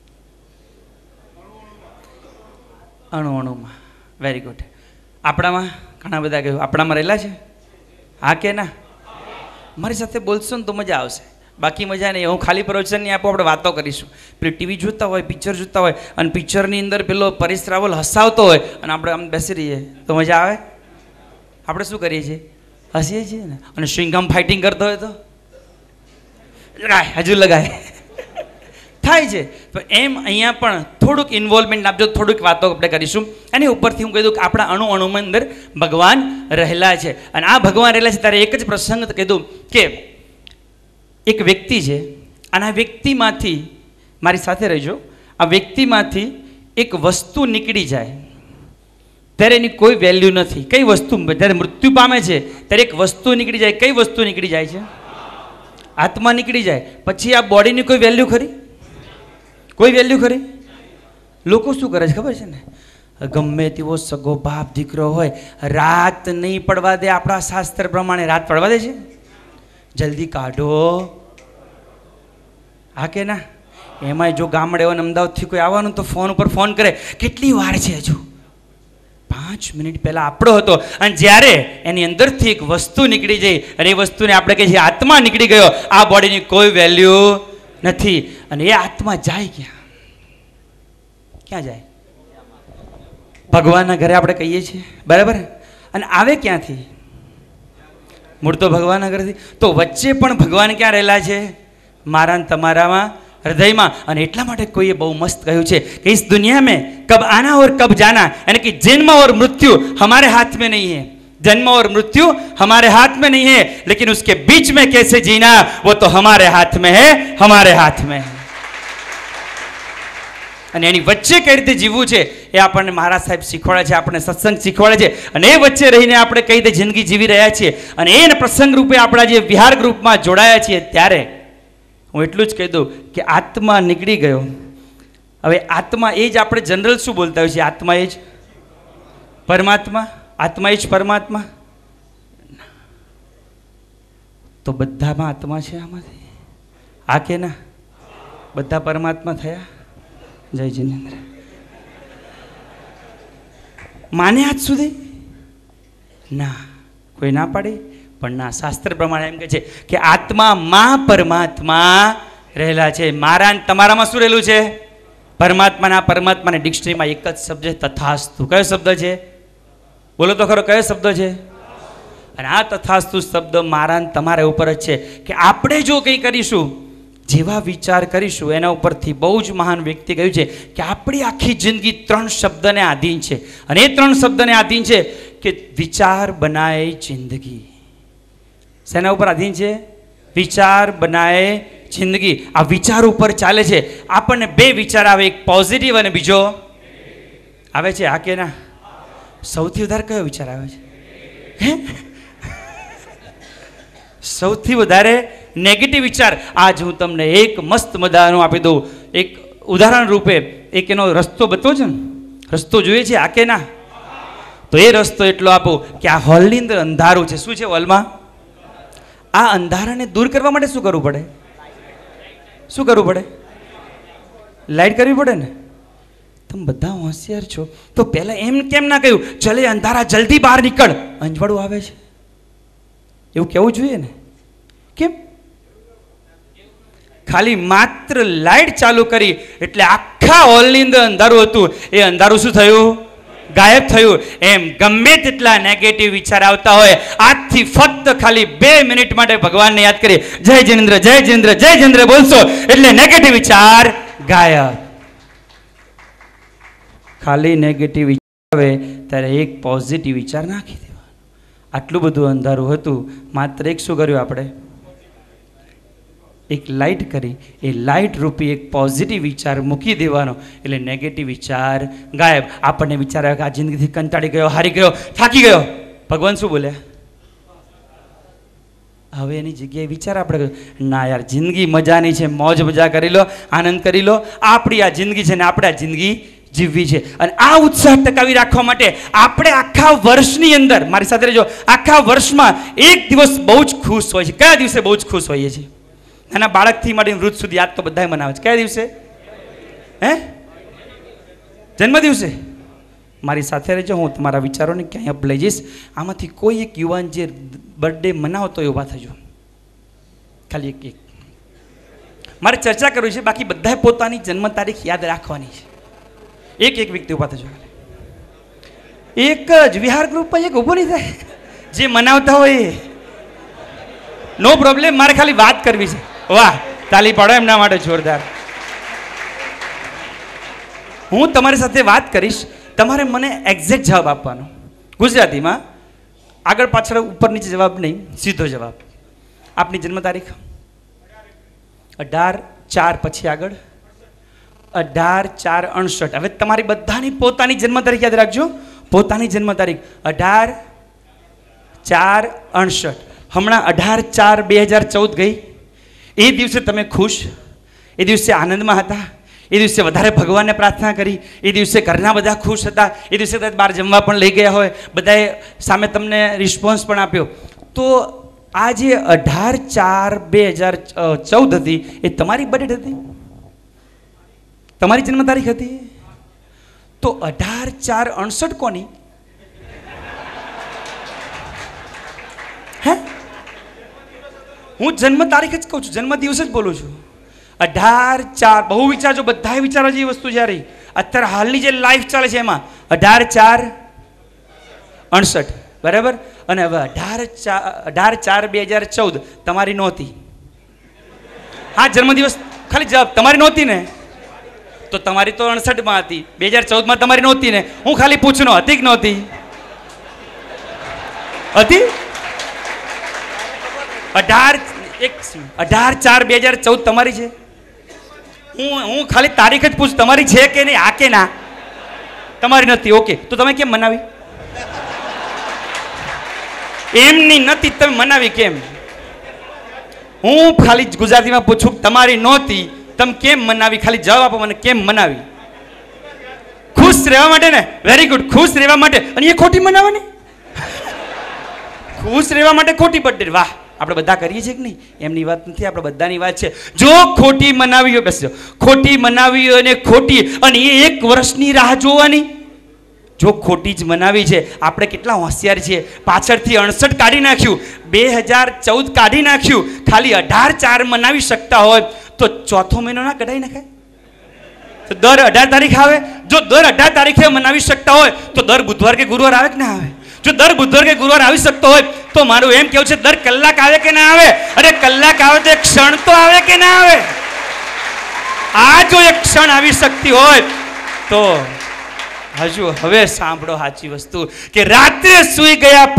M: અણુ અણુમાં. Very good. આપણામાં ઘણા બધા કહ્યું આપણામાં રહેલા છે, હા કે ના? મારી સાથે બોલશો ને તો મજા આવશે, બાકી મજા નહીં. હું ખાલી પ્રવચન નહીં આપું, આપણે વાતો કરીશું. પેલી ટીવી જોતા હોય, પિક્ચર જોતા હોય, અને પિક્ચરની અંદર પેલો પરેશ રાવલ હસાવતો હોય અને આપણે આમ બેસી રહીએ તો મજા આવે? આપણે શું કરીએ છીએ? હસીએ છીએ ને. અને સ્વિંગમ ફાઇટિંગ કરતો હોય તો લગાય, હજુ લગાય થાય છે. તો એમ અહીંયા પણ થોડુંક ઇન્વોલ્વમેન્ટ આપજો, થોડુંક વાતો આપણે કરીશું. એની ઉપરથી હું કહી દઉં કે આપણા અણુ અણુમાં અંદર ભગવાન રહેલા છે, અને આ ભગવાન રહેલા છે ત્યારે એક જ પ્રસંગ કીધું કે એક વ્યક્તિ છે, અને આ વ્યક્તિમાંથી મારી સાથે રહેજો, આ વ્યક્તિમાંથી એક વસ્તુ નીકળી જાય ત્યારે એની કોઈ વેલ્યુ નથી. કઈ વસ્તુ? જ્યારે મૃત્યુ પામે છે ત્યારે એક વસ્તુ નીકળી જાય. કઈ વસ્તુ નીકળી જાય છે? આત્મા નીકળી જાય. પછી આ બોડીની કોઈ વેલ્યુ ખરી? કોઈ વેલ્યુ ખરી? લોકો શું કરે છે ખબર છે ને? ગમે તેવો સગો બાપ દીકરો હોય, રાત નહીં પડવા દે. આપણા શાસ્ત્ર પ્રમાણે રાત પડવા દે છે? જલ્દી કાઢો, હા કે ના? એમાંય જો ગામડે અને અમદાવાદથી કોઈ આવવાનું તો ફોન ઉપર ફોન કરે, કેટલી વાર છે હજુ? 5 મિનિટ પહેલાં આપણો હતો. અને જ્યારે એની અંદરથી એક વસ્તુ નીકળી જાય અને એ વસ્તુને આપણે કહીએ છીએ આત્મા નીકળી ગયો, આ બોડીની કોઈ વેલ્યુ નથી. અને એ આત્મા જાય ક્યાં? ક્યાં જાય? ભગવાનના ઘરે આપણે કહીએ છીએ, બરાબર? અને આવે ક્યાંથી? મૂળ તો ભગવાનના ઘરેથી. તો વચ્ચે પણ ભગવાન ક્યાં રહેલા છે? મારા તમારામાં, હૃદયમાં. અને એટલા માટે કોઈએ બહુ મસ્ત કહ્યું છે કે इस दुनिया में कब आना और कब जाना, यानी कि जन्म और मृत्यु हमारे हाथ में नहीं है. जन्म और मृत्यु हमारे हाथ में नहीं है, लेकिन उसके बीच में कैसे जीना वो तो हमारे हाथ में है, हमारे हाथ में है. અને એની વચ્ચે કઈ રીતે જીવવું છે એ આપણને મહારાજ સાહેબ શીખવાડે છે, આપણને સત્સંગ શીખવાડે છે. અને એ વચ્ચે રહીને આપણે કઈ રીતે જિંદગી જીવી રહ્યા છીએ, અને એ પ્રસંગ રૂપે આપણા જે વિહાર ગ્રુપમાં જોડાયા છીએ ત્યારે હું એટલું જ કહી દઉં કે આત્મા નીકળી ગયો. હવે આત્મા એ જ આપણે જનરલ શું બોલતા હોય છે? આત્મા એ જ પરમાત્મા, આત્મા એ જ પરમાત્મા. તો બધામાં આત્મા છે આમાંથી, હા કે ના? બધા પરમાત્મા થયા? જય જિનેન્દ્ર. માને આજ સુધી ના કોઈ ના પાડી, પણ ના, શાસ્ત્ર પ્રમાણે એમ કહે છે કે આત્મામાં પરમાત્મા રહેલા છે. મારા તમારામાં શું રહેલું છે? પરમાત્માના. પરમાત્માની ડિક્શનરીમાં એક જ શબ્દ છે, તથાસ્તુ. કયો શબ્દ છે? બોલો તો ખરો, કયો શબ્દ છે? અને આ તથાસ્તુ શબ્દ મારા તમારા ઉપર જ છે કે આપણે જો કંઈ કરીશું, જેવા વિચાર કરીશું, એના ઉપરથી બહુ જ મહાન વ્યક્તિ કહ્યું છે કે આપણી આખી જિંદગી 3 શબ્દને આધીન છે. અને એ 3 શબ્દને આધીન છે કે વિચાર બનાય જિંદગી. શેના ઉપર આધીન છે? વિચાર બનાય જિંદગી. આ વિચાર ઉપર ચાલે છે. આપણને 2 વિચાર આવે, એક પોઝિટિવ અને બીજો આવે છે, હા કે ના? સૌથી વધારે કયો વિચાર આવે છે? હે? સૌથી વધારે નેગેટિવ વિચાર. આજ હું તમને એક મસ્ત મજાનું આપી દઉં, એક ઉદાહરણ રૂપે. એક એનો રસ્તો બતાવો છે ને, રસ્તો જોઈએ છે, આ કે ના? તો એ રસ્તો એટલો આપો કે આ હોલની અંદર અંધારું છે. શું છે હોલમાં? આ અંધારાને દૂર કરવા માટે શું કરવું પડે? શું કરવું પડે? લાઈટ કરવી પડે ને. તમે બધા હોશિયાર છો, તો પહેલા એમ કેમ ના કહ્યું ચલે અંધારા જલ્દી બહાર નીકળ, અંજવાળું આવે છે, એવું કેવું જોઈએ ને? કેમ? ખાલી માત્ર લાઈટ ચાલુ કરી એટલે આખા હોલની અંદર અંધારું હતું. એ અંધારું શું થયું? ગાયબ થયું. એમ ગમે તેટલા નેગેટિવ વિચાર આવતા હોય, આજથી ફક્ત ખાલી 2 મિનિટ માટે ભગવાનને યાદ કરી જય જિનેન્દ્ર જય જિનેન્દ્ર જય જિનેન્દ્ર બોલશો એટલે નેગેટિવ વિચાર ગાયબ. ખાલી નેગેટિવ વિચાર આવે ત્યારે એક પોઝિટિવ વિચાર નાખી દેવાનો. આટલું બધું અંધારું હતું, માત્ર એક શું કર્યું આપણે? એક લાઇટ કરી, એ લાઇટ રૂપી એક પોઝિટિવ વિચાર મૂકી દેવાનો એટલે નેગેટિવ વિચાર ગાયબ. આપણને વિચાર આવ્યો કે આ જિંદગીથી કંટાળી ગયો, હારી ગયો, થાકી ગયો. ભગવાન શું બોલ્યા? હવે એની જગ્યાએ વિચાર આપણે ના યાર, જિંદગી મજાની છે, મોજ મજા કરી લો, આનંદ કરી લો. આપણી આ જિંદગી છે ને આપણે આ જિંદગી જીવવી છે. અને આ ઉત્સાહ ટકાવી રાખવા માટે આપણે આખા વર્ષની અંદર, મારી સાથે રહેજો, આખા વર્ષમાં એક દિવસ બહુ જ ખુશ હોય છે. કયા દિવસે બહુ જ ખુશ હોઈએ છીએ? નાના બાળકથી માંડીને વૃદ્ધ સુધી યાદ તો બધાય મનાવે છે. કયા દિવસે? હે? જન્મદિવસે. મારી સાથે રહેજો, હું તમારા વિચારોને ક્યાંય અપ લઈ જઈશ. આમાંથી કોઈ એક યુવાન જે બર્થડે મનાવતો એ ઊભા થજો. ખાલી એક મારે ચર્ચા કરવી છે, બાકી બધાએ પોતાની જન્મ તારીખ યાદ રાખવાની છે. એક વ્યક્તિ ઊભા થજો. એક જ વિહાર ગ્રુપમાં એક ઊભો નહીં થાય જે મનાવતા હોય. નો પ્રોબ્લેમ, મારે ખાલી વાત કરવી છે. વાહ, તાલી પાડો એમના માટે જોરદાર. હું તમારી સાથે વાત કરીશ, તમારે મને એક્ઝેક્ટ જવાબ આપવાનો ગુજરાતીમાં. આગળ પાછળ ઉપર નીચે જવાબ નહીં, સીધો જવાબ. આપની જન્મ તારીખ 18/4 પછી આગળ 18/4/68. હવે તમારી બધાની પોતાની જન્મ તારીખ યાદ રાખજો. પોતાની જન્મ તારીખ 18/4/68. હમણાં 18/4/2014 ગઈ. એ દિવસે તમે ખુશ, એ દિવસે આનંદમાં હતા, એ દિવસે વધારે ભગવાનને પ્રાર્થના કરી, એ દિવસે ઘરના બધા ખુશ હતા, એ દિવસે કદાચ બહાર જમવા પણ લઈ ગયા હોય, બધાએ સામે તમને રિસ્પોન્સ પણ આપ્યો. તો આ જે 18/4/2014 હતી એ તમારી બર્થડે હતી, તમારી જન્મ તારીખ હતી. તો 18/4/68 કોની? હે? હું જન્મ તારીખ જ કહું છું, જન્મ દિવસ જ બોલું છું. 18/4. બહુ વિચારજો, બધાએ વિચારવા જેવી વસ્તુ છે. અત્યારે હાલની જે લાઈફ ચાલે છે એમાં 18/4/68 બરાબર. અને હવે 18/4/2014 તમારી નહોતી. હા, જન્મદિવસ ખાલી જવાબ તમારી નહોતી ને? તો તમારી તો 68માં હતી, 2014માં તમારી નહોતી ને? હું ખાલી પૂછનો, હતી કે નહોતી? હતી. 18/4/2014 તમારી છે. હું ખાલી તારીખ જ પૂછું, તમારી છે કે નહીં? આ કે ના? તમારી નથી. ઓકે, તો તમે કેમ મનાવી? એમની નથી, તમે મનાવી કેમ? હું ખાલી ગુજરાતીમાં પૂછું, તમારી નહોતી, તમે કેમ મનાવી? ખાલી જવાબ આપો મને, કેમ મનાવી? ખુશ રહેવા માટે ને? વેરી ગુડ, ખુશ રહેવા માટે. અને એ ખોટી મનાવવાની? ખુશ રહેવા માટે ખોટી બર્થડે? વાહ, આપણે બધા કરીએ છીએ કે નહીં? એમની વાત નથી, આપણે બધાની વાત છે. જો ખોટી મનાવી હોય, બેસજો, ખોટી મનાવી હોય અને ખોટી, અને એ 1 વર્ષની રાહ જોવાની. જો ખોટી જ મનાવી છે, આપણે કેટલા હોશિયાર છીએ. પાછળથી 68 કાઢી નાખ્યું, 2014 કાઢી નાખ્યું, ખાલી 18/4 મનાવી શકતા હોય તો ચોથો મહિનો ના કઢાઈ નાખાય? તો દર 18 તારીખ આવે. જો દર 18 તારીખે મનાવી શકતા હોય તો દર બુધવાર કે ગુરુવાર આવે કે ના આવે? જો દર બુધવાર કે ગુરુવાર આવી શકતો હોય તો મારું એમ કેવું છે, દર કલાક આવે કે ના આવે? અરે કલાક આવે તો એક ક્ષણ તો આવે કે ના આવે? આ જો એક ક્ષણ આવી શકતી હોય તો હજુ હવે સાંભળો સાચી વસ્તુ, કે રાત્રે સૂઈ ગયા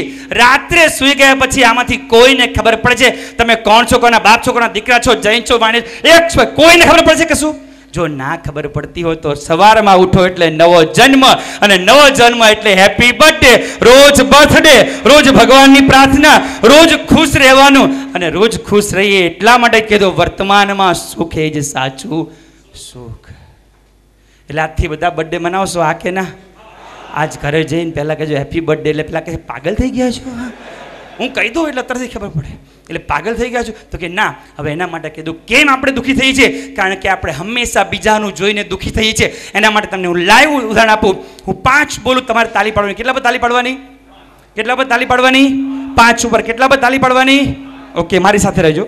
M: પછી આમાંથી કોઈને ખબર પડે છે તમે કોણ છો, કોના બાપ છો, કોના દીકરા છો, જૈન છો, વાણિજ, એક છો, કોઈને ખબર પડે છે કશું? જો ના ખબર પડતી હોય તો સવારમાં ઉઠો એટલે નવો જન્મ, અને નવો જન્મ એટલે હેપી બર્થડે. રોજ બર્થડે, રોજ ભગવાનની પ્રાર્થના, રોજ ખુશ રહેવાનું. અને રોજ ખુશ રહીએ એટલા માટે કીધું, વર્તમાનમાં સુખ એ જ સાચું સુખ. એટલે આજથી બધા બર્થડે મનાવશો, આ કે ના? આજ ઘરે જઈને પહેલાં કહેજો હેપી બર્થડે, એટલે પેલા કહે પાગલ થઈ ગયા છો. હું કહી દઉં એટલે તરત ખબર પડે, એટલે પાગલ થઈ ગયા છો. તો કે ના, હવે એના માટે કીધું કેમ આપણે દુઃખી થઈએ છીએ? કારણ કે આપણે હંમેશા બીજાનું જોઈને દુઃખી થઈએ છીએ. એના માટે તમને હું લાઈવ ઉદાહરણ આપું. હું 5 બોલું, તમારે તાલી પાડવાની. કેટલા પર તાલી પાડવાની? કેટલા પર તાલી પાડવાની? 5 ઉપર. કેટલા પર તાલી પાડવાની? ઓકે, મારી સાથે રહેજો.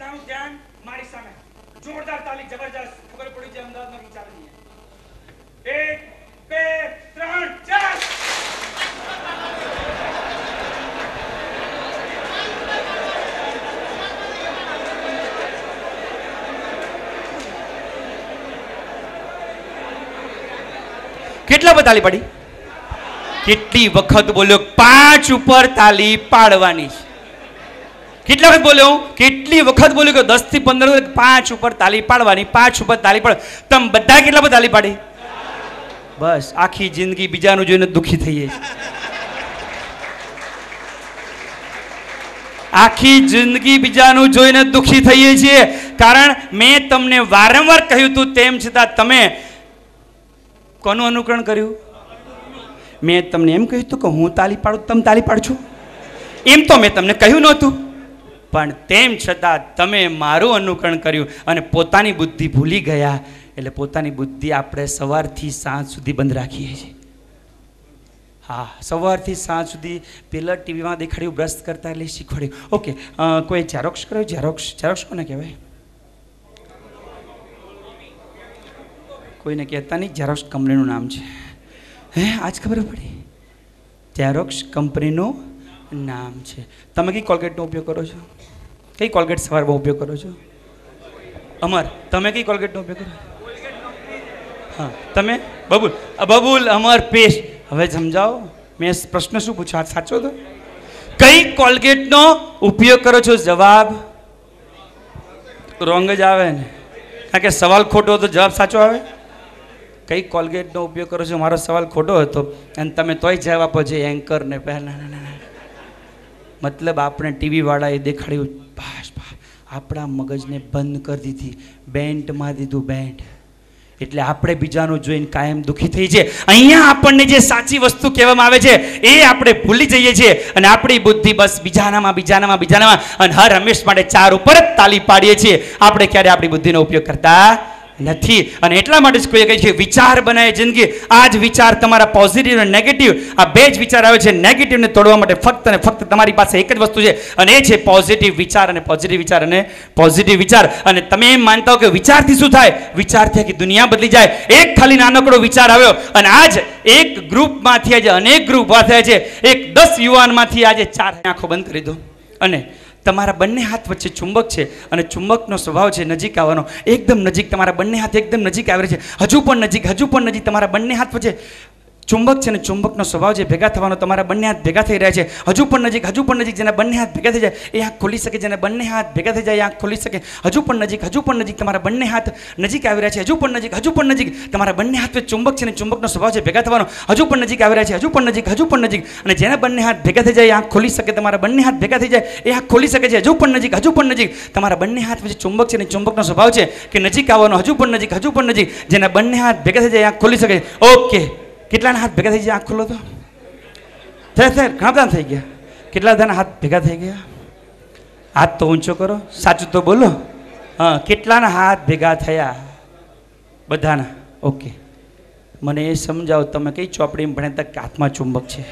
M: બધાનું ધ્યાન મારી સામે. જોરદાર તાલી, જબરજસ્ત. ખબર પડી છે અમદાવાદમાં વિચાર નહીં. 1 2 3 4. કેટલા પર તાલી પાડી? કેટલી વખત બોલ્યો 5 ઉપર તાલી પાડવાની છે? કેટલા વખત બોલ્યો? કેટલી વખત બોલ્યો કે 10 થી 15 5 ઉપર તાલી પાડવાની, 5 ઉપર તાલી પાડ. તમે બધા કેટલા પર તાલી પાડી? બસ આખી જિંદગી બીજાનું જોઈને દુખી થઈએ છીએ. આખી જિંદગી બીજાનું જોઈને દુખી થઈએ છીએ. કારણ મેં તમને વારંવાર કહ્યું હતું, તેમ છતાં તમે કોનું અનુકરણ કર્યું? મેં તમને એમ કહ્યું હતું કે હું તાલી પાડું, તમે તાલી પાડજો, એમ તો મેં તમને કહ્યું નહોતું. પણ તેમ છતાં તમે મારું અનુકરણ કર્યું અને પોતાની બુદ્ધિ ભૂલી ગયા. એટલે પોતાની બુદ્ધિ આપણે સવારથી સાંજ સુધી બંધ રાખીએ છીએ. હા, સવારથી સાંજ સુધી પેલા ટીવીમાં દેખાડ્યું બ્રશ કરતા એટલે શીખવાડ્યું. ઓકે, કોઈ ઝેરોક્સ કર્યો? ઝેરોક્સ કોને કહેવાય? કોઈને કહેતા નહીં. ઝેરોક્સ કંપનીનું નામ છે. હે, આજ ખબર પડી? ઝેરોક્સ કંપનીનું નામ છે. તમે કઈ કોલગેટનો ઉપયોગ કરો છો? કઈ કોલગેટ સવારમાં ઉપયોગ કરો છો? અમર, તમે કઈ કોલગેટનો ઉપયોગ કરો? હા, તમે? બબુલ અમર પેસ્ટ. હવે સમજાવો, મેં પ્રશ્ન શું પૂછ્યો? સાચો તો? કઈ કોલગેટનો ઉપયોગ કરો છો? જવાબ રોંગ જ આવે ને, કારણ કે સવાલ ખોટો હતો, જવાબ સાચો આવે. કઈ કોલગેટનો ઉપયોગ કરો છો? મારો સવાલ ખોટો હતો અને તમે તોય જવાબ આપો છો એન્કરને પહેલા. મતલબ આપણે ટીવી વાળાએ દેખાડ્યું, આપણા મગજને બંધ કરી દીધી, બેન્ટમાં દીધું બેન્ટ. એટલે આપણે બીજાનું જોઈને કાયમ દુખી થઈ છે. અહીંયા આપણને જે સાચી વસ્તુ કહેવામાં આવે છે એ આપણે ભૂલી જઈએ છીએ અને આપણી બુદ્ધિ બસ બીજાનામાં અને હર હંમેશ માટે 4 ઉપર જ તાલી પાડીએ છીએ. આપણે ક્યારે આપણી બુદ્ધિનો ઉપયોગ કરતા નથી. અને એટલા માટે જ કોઈ કહે છે વિચાર બનાવે જિંદગી. આ જ વિચાર તમારા પોઝિટિવ અને નેગેટિવ, આ બે જ વિચાર આવે છે. નેગેટિવને તોડવા માટે ફક્ત અને ફક્ત તમારી પાસે એક જ વસ્તુ છે અને એ છે પોઝિટિવ વિચાર અને પોઝિટિવ વિચાર અને પોઝિટિવ વિચાર. અને તમે એમ માનતા હો કે વિચારથી શું થાય? વિચારથી આખી દુનિયા બદલી જાય. એક ખાલી નાનકડો વિચાર આવ્યો અને આજ એક ગ્રુપમાંથી આજે અનેક ગ્રુપ ઉભા થયા છે. એક 10 યુવાનમાંથી આજે 4 આંખો બંધ કરી દો અને તમારા બંને હાથ વચ્ચે ચુંબક છે અને ચુંબકનો સ્વભાવ છે નજીક આવવાનો. એકદમ નજીક, તમારા બંને હાથ એકદમ નજીક આવી છે. હજુ પણ નજીક, તમારા બંને હાથ વચ્ચે ચુંબક છે અને ચુંબકનો સ્વભાવ છે ભેગા થવાનો. તમારા બંને હાથ ભેગા થઈ રહ્યા છે. હજુ પણ નજીક, જેના બંને હાથ ભેગા થઈ જાય એ આંખ ખોલી શકે, જેના બંને હાથ ભેગા થઈ જાય એ આંખ ખોલી શકે. હજુ પણ નજીક, તમારા બંને હાથ નજીક આવી રહ્યા છે. હજુ પણ નજીક, તમારા બંને હાથ વચ્ચે ચુંબક છે અને ચુંબકનો સ્વભાવ છે ભેગા થવાનો. હજુ પણ નજીક આવી રહ્યા છે. હજુ પણ નજીક, અને જેના બંને હાથ ભેગા થઈ જાય એ આંખ ખોલી શકે. તમારા બંને હાથ ભેગા થઈ જાય એ આંખ ખોલી શકે છે. હજુ પણ નજીક, તમારા બંને હાથ વચ્ચે ચુંબક છે અને ચુંબકનો સ્વભાવ છે કે નજીક આવવાનો. હજુ પણ નજીક, જેના બંને હાથ ભેગા થઈ જાય એ આંખ ખોલી શકે. ઓકે, કેટલાના હાથ ભેગા થઈ જાય? આંખ ખોલો તો. ઘણા બધા થઈ ગયા. કેટલા બધાના હાથ ભેગા થઈ ગયા? હાથ તો ઊંચો કરો, સાચું તો બોલો. હા, કેટલાના હાથ ભેગા થયા? બધાના. ઓકે, મને એ સમજાવો, તમે કઈ ચોપડીમાં ભણ્યા હતા કે હાથમાં ચુંબક છે?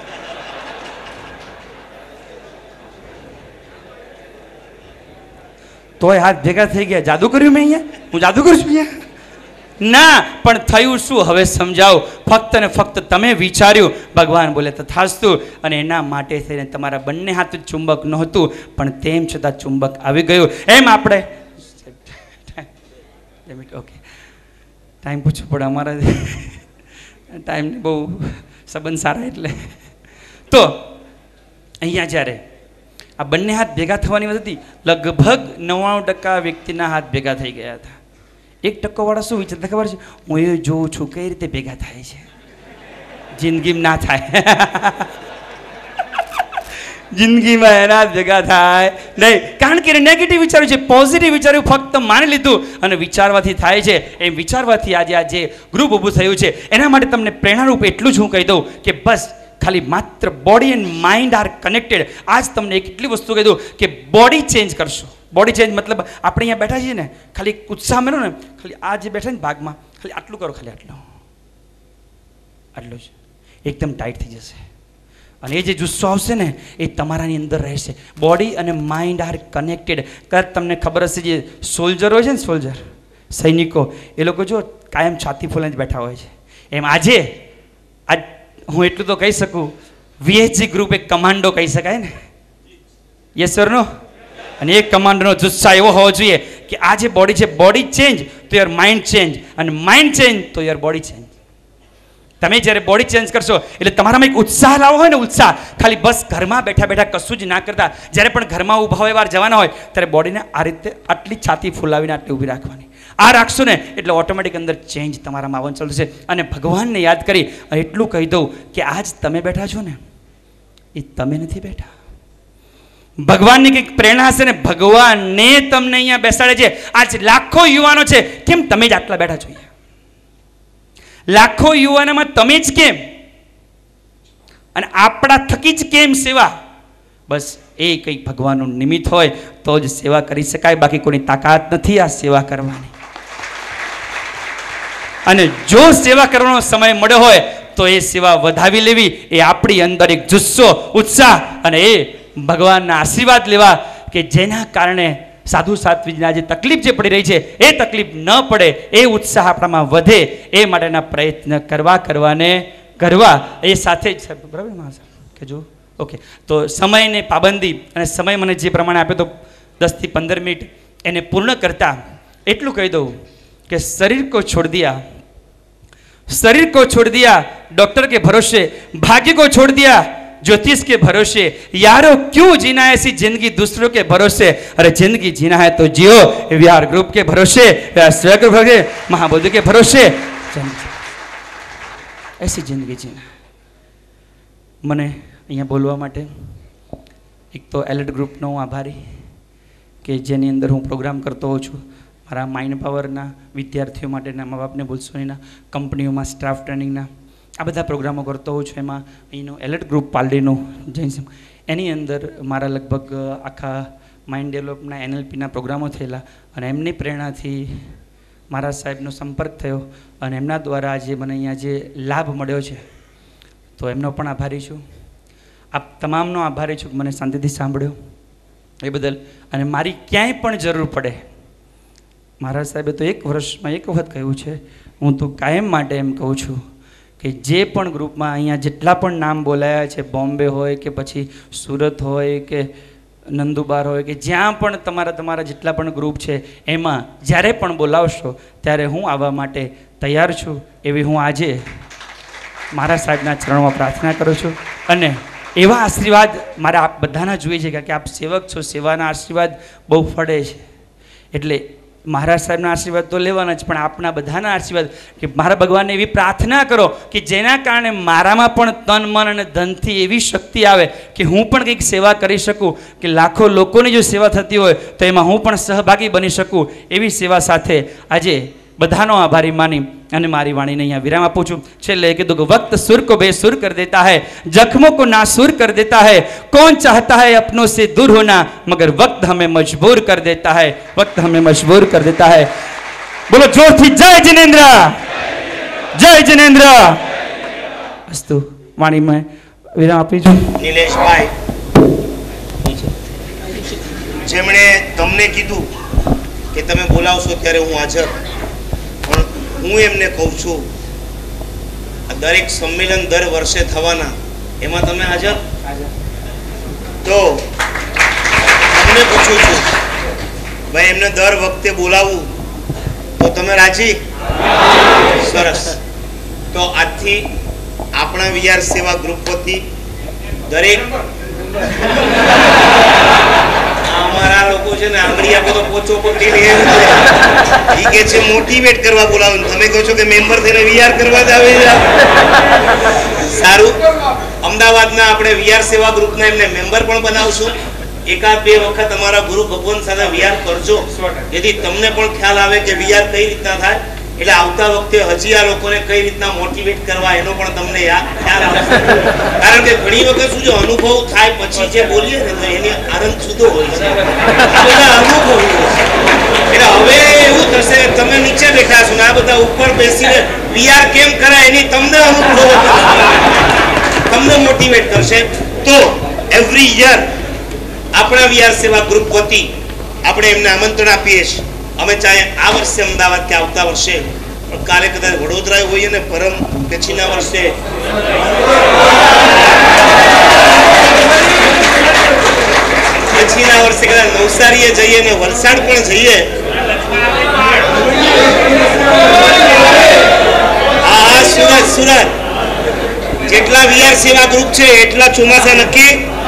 M: તોય હાથ ભેગા થઈ ગયા. જાદુ કર્યું મેં અહીંયા? હું જાદુ કરું છું અહીંયા? ના, પણ થયું શું હવે સમજાવો. ફક્ત ને ફક્ત તમે વિચાર્યું, ભગવાન બોલે તથાસ્તુ, અને એના માટે થઈને તમારા બંને હાથ ચુંબક નહોતું પણ તેમ છતાં ચુંબક આવી ગયું. એમ આપણે ઓકે, ટાઈમ પૂછવું પડે અમારા ટાઈમને બહુ સંબંધ સારા એટલે. તો અહીંયા જ્યારે આ બંને હાથ ભેગા થવાની વાત હતી, લગભગ 99% વ્યક્તિના હાથ ભેગા થઈ ગયા હતા. 1% વાળા શું વિચારતા ખબર છે? હું એ જોઉં છું કઈ રીતે ભેગા થાય છે. જિંદગીમાં ના થાય. જિંદગીમાં એના ભેગા થાય નહીં, કારણ કે નેગેટિવ વિચાર્યું છે. પોઝિટિવ વિચાર્યું ફક્ત માની લીધું અને વિચારવાથી થાય છે. એમ વિચારવાથી આજે આ જે ગ્રુપ ઊભું થયું છે એના માટે તમને પ્રેરણારૂપ એટલું જ હું કહી દઉં કે બસ ખાલી માત્ર body and mind are connected. આજ તમને એટલી વસ્તુ કહી દઉં કે બોડી ચેન્જ કરશો. બોડી ચેન્જ મતલબ આપણે અહીંયા બેઠા છીએ ને, ખાલી ઉત્સાહ મેળો ને, ખાલી આ જે બેઠા ને ભાગમાં ખાલી આટલું કરો, ખાલી આટલું જ એકદમ ટાઈટ થઈ જશે. અને એ જે જુસ્સો આવશે ને એ તમારાની અંદર રહેશે. બોડી અને માઇન્ડ આર કનેક્ટેડ. તમને ખબર હશે જે સોલ્જર હોય છે ને, સોલ્જર સૈનિકો, એ લોકો જો કાયમ છાતી ફૂલાઈને બેઠા હોય છે, એમ આજે હું એટલું તો કહી શકું, VHG ગ્રુપ એક કમાન્ડો કહી શકાય ને. Yes sir no? અને એ કમાન્ડોનો જુસ્સા એવો હોવો જોઈએ કે આ જે બોડી છે, બોડી ચેન્જ તો યોર માઇન્ડ ચેન્જ, અને માઇન્ડ ચેન્જ તો યોર બોડી ચેન્જ. તમે જ્યારે બોડી ચેન્જ કરશો એટલે તમારામાં એક ઉત્સાહ લાવો હોય ને, ઉત્સાહ, ખાલી બસ ઘરમાં બેઠા બેઠા કશું જ ના કરતા, જ્યારે પણ ઘરમાં ઊભા હોય વાર જવાના હોય ત્યારે બોડીને આ રીતે આટલી છાતી ફૂલાવીને આટલી ઊભી રાખવાની. આ રાખશો ને એટલે ઓટોમેટિક અંદર ચેન્જ તમારામાં આવવાનું ચાલુ છે. અને ભગવાનને યાદ કરી એટલું કહી દઉં કે આજ તમે બેઠા છો ને એ તમે નથી બેઠા, ભગવાનની કંઈક પ્રેરણા હશે ને, ભગવાનને તમને અહીંયા બેસાડે છે. આજ લાખો યુવાનો છે, કેમ તમે જ આટલા બેઠા છો? લાખો યુવાનોમાં તમે જ કેમ? અને આપણા થકી જ કેમ સેવા? બસ એ કંઈક ભગવાનનું નિમિત્ત હોય તો જ સેવા કરી શકાય, બાકી કોઈની તાકાત નથી આ સેવા કરવાની. અને જો સેવા કરવાનો સમય મળ્યો હોય તો એ સેવા વધાવી લેવી, એ આપણી અંદર એક જુસ્સો, ઉત્સાહ અને એ ભગવાનના આશીર્વાદ લેવા કે જેના કારણે સાધુ સાત્વીજીના જે તકલીફ જે પડી રહી છે એ તકલીફ ન પડે, એ ઉત્સાહ આપણામાં વધે, એ માટેના પ્રયત્ન કરવા એ સાથે જ. બરાબર કે જો ઓકે, તો સમયને પાબંદી અને સમય મને જે પ્રમાણે આપ્યો તો 10 થી 15 મિનિટ એને પૂર્ણ કરતા એટલું કહી દઉં કે શરીર કો છોડ દિયા डॉक्टर के भरोसे, भाग्य को छोड़ दिया ज्योतिष के भरोसे, यारो क्यों जीना है ऐसी जिंदगी दूसरों के भरोसे, अरे जिंदगी जीना है तो जियो विहार ग्रुप के भरोसे, सेवा ग्रुप के महाबोधि के भरोसे, ऐसी जिंदगी जीना. મને અહીંયા બોલવા માટે એક તો એલર્ટ ગ્રુપનો હું આભારી કે જેની અંદર હું પ્રોગ્રામ કરતો હોઉં છું. મારા માઇન્ડ પાવરના વિદ્યાર્થીઓ માટેના, મા બાપને ભૂલશો નહીંના, કંપનીઓમાં સ્ટાફ ટ્રેનિંગના આ બધા પ્રોગ્રામો કરતો હોઉં છું. એમાં અહીંનું એલર્ટ ગ્રુપ પાલડીનું જૈન એની અંદર મારા લગભગ આખા માઇન્ડ ડેવલપના NLPના પ્રોગ્રામો થયેલા અને એમની પ્રેરણાથી મારા સાહેબનો સંપર્ક થયો અને એમના દ્વારા આજે મને અહીંયા જે લાભ મળ્યો છે તો એમનો પણ આભારી છું. આપ તમામનો આભારી છું કે મને શાંતિથી સાંભળ્યો એ બદલ. અને મારી ક્યાંય પણ જરૂર પડે, મારા સાહેબે તો 1 વર્ષમાં 1 વખત કહ્યું છે, હું તો કાયમ માટે એમ કહું છું કે જે પણ ગ્રુપમાં અહીંયા જેટલા પણ નામ બોલાયા છે, બોમ્બે હોય કે પછી સુરત હોય કે નંદુબાર હોય કે જ્યાં પણ તમારા જેટલા પણ ગ્રુપ છે એમાં જ્યારે પણ બોલાવશો ત્યારે હું આવવા માટે તૈયાર છું, એવી હું આજે મારા સાહેબના ચરણોમાં પ્રાર્થના કરું છું. અને એવા આશીર્વાદ મારે આપ બધાના જોઈએ છે કે આપ સેવક છો, સેવાના આશીર્વાદ બહુ ફળે છે. એટલે મહારાજ સાહેબના આશીર્વાદ તો લેવાના જ, પણ આપના બધાના આશીર્વાદ કે મારા ભગવાનને એવી પ્રાર્થના કરો કે જેના કારણે મારામાં પણ તન મન અને ધનથી એવી શક્તિ આવે કે હું પણ કંઈક સેવા કરી શકું, કે લાખો લોકોની જો સેવા થતી હોય તો એમાં હું પણ સહભાગી બની શકું. એવી સેવા સાથે આજે બધાનો આભારી માની અને મારી વાણીને અહીંયા વિરામ આપું છું. છેલ્લે કીધું કે વક્ત સુર કો બેસુર કર દેતા હૈ, जख्मों को नासूर कर देता है, कौन चाहता है अपनों से दूर होना, मगर वक्त हमें मजबूर कर देता है, वक्त हमें मजबूर कर देता है. बोलो जोर थी जय जिनेन्द्र, जय जिनेन्द्र. अस्तु वाणी में विराम આપી છું.
A: નિલેશભાઈ જેમણે તમને કીધું કે તમે બોલાવશો ત્યારે હું હાજર, પણ હું એમને કહું છું દરેક સંમેલન દર વર્ષે થવાના એમાં તમે હાજર? તો તમને પૂછું છું ભાઈ, એમને દર વખતે બોલાવું તો તમે રાજી? સરસ. તો આજથી આપણા વિહાર સેવા ગ્રુપ વતી દરેક અમારા લોકો છે ને આંગળી આપે તો પોચો પકડી લે, ઈ કે છે મોટિવેટ કરવા બોલાવો, તમે કહો છો કે મેમ્બર થઈને વિહાર કરવા જ આવે છે. સારું, અમદાવાદના આપણે વિહાર સેવા ગ્રુપના એમને મેમ્બર પણ બનાવશું. 1-2 વખત અમારા ગુરુ ભગવાન સાથે વિહાર કરજો, જેથી તમને પણ ખ્યાલ આવે કે વિહાર કઈ રીતના થાય, એટલે આવતા વખતે હજી આ લોકોને કઈ રીતના મોટિવેટ કરવા એનો પણ તમને ખ્યાલ આવશે. કારણ કે ઘણી વખત શું છે, અનુભવ થાય પછી જે બોલીએ ને તો એની આનંદ જુદો હોય છે. આ બધા અનુભવ એટલે હવે એવું થશે, તમે નીચે બેઠા છો ને આ બધા ઉપર બેસીને વિહાર કેમ કરાય એની તમને અનુભવ તમે તમને મોટિવેટ કરશે. તો એવરી યર આપણા વિહાર સેવા ગ્રુપ વતી આપણે એમને આમંત્રણ આપીએ છીએ. અમે ચાહે આ વર્ષે અમદાવાદ કે આવતા વર્ષે, પણ કાલે કદાચ વડોદરા હોઈએ ને પરમ પછીના વર્ષે કદાચ નવસારીએ જઈએ ને વલસાડ પણ જઈએ. હા, સુરત જેટલા વિહાર સેવા ગ્રુપ છે એટલા ચોમાસા નક્કી.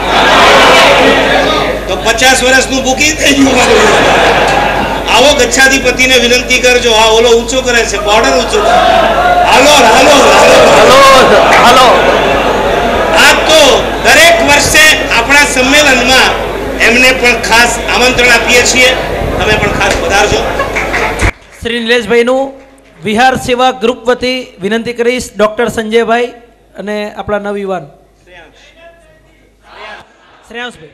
A: તો 50 વર્ષનું બુકિંગ થઈ ગયું. આવો ગચ્છાધિપતિને વિનંતી કરજો. આ ઓલો ઊંચો કરે છે, બોર્ડર ઊંચો. હાલો હાલો હાલો હાલો. આ તો દરેક વર્ષે આપણા સંમેલનમાં એમને પણ ખાસ આમંત્રણ આપીએ છીએ. તમે પણ ખાસ પધારજો.
C: શ્રી નિલેશભાઈનું વિહાર સેવા ગ્રુપ વતી વિનંતી કરીશ ડૉક્ટર સંજયભાઈ અને આપણા નવયુવાન શ્રેયાંશભાઈ.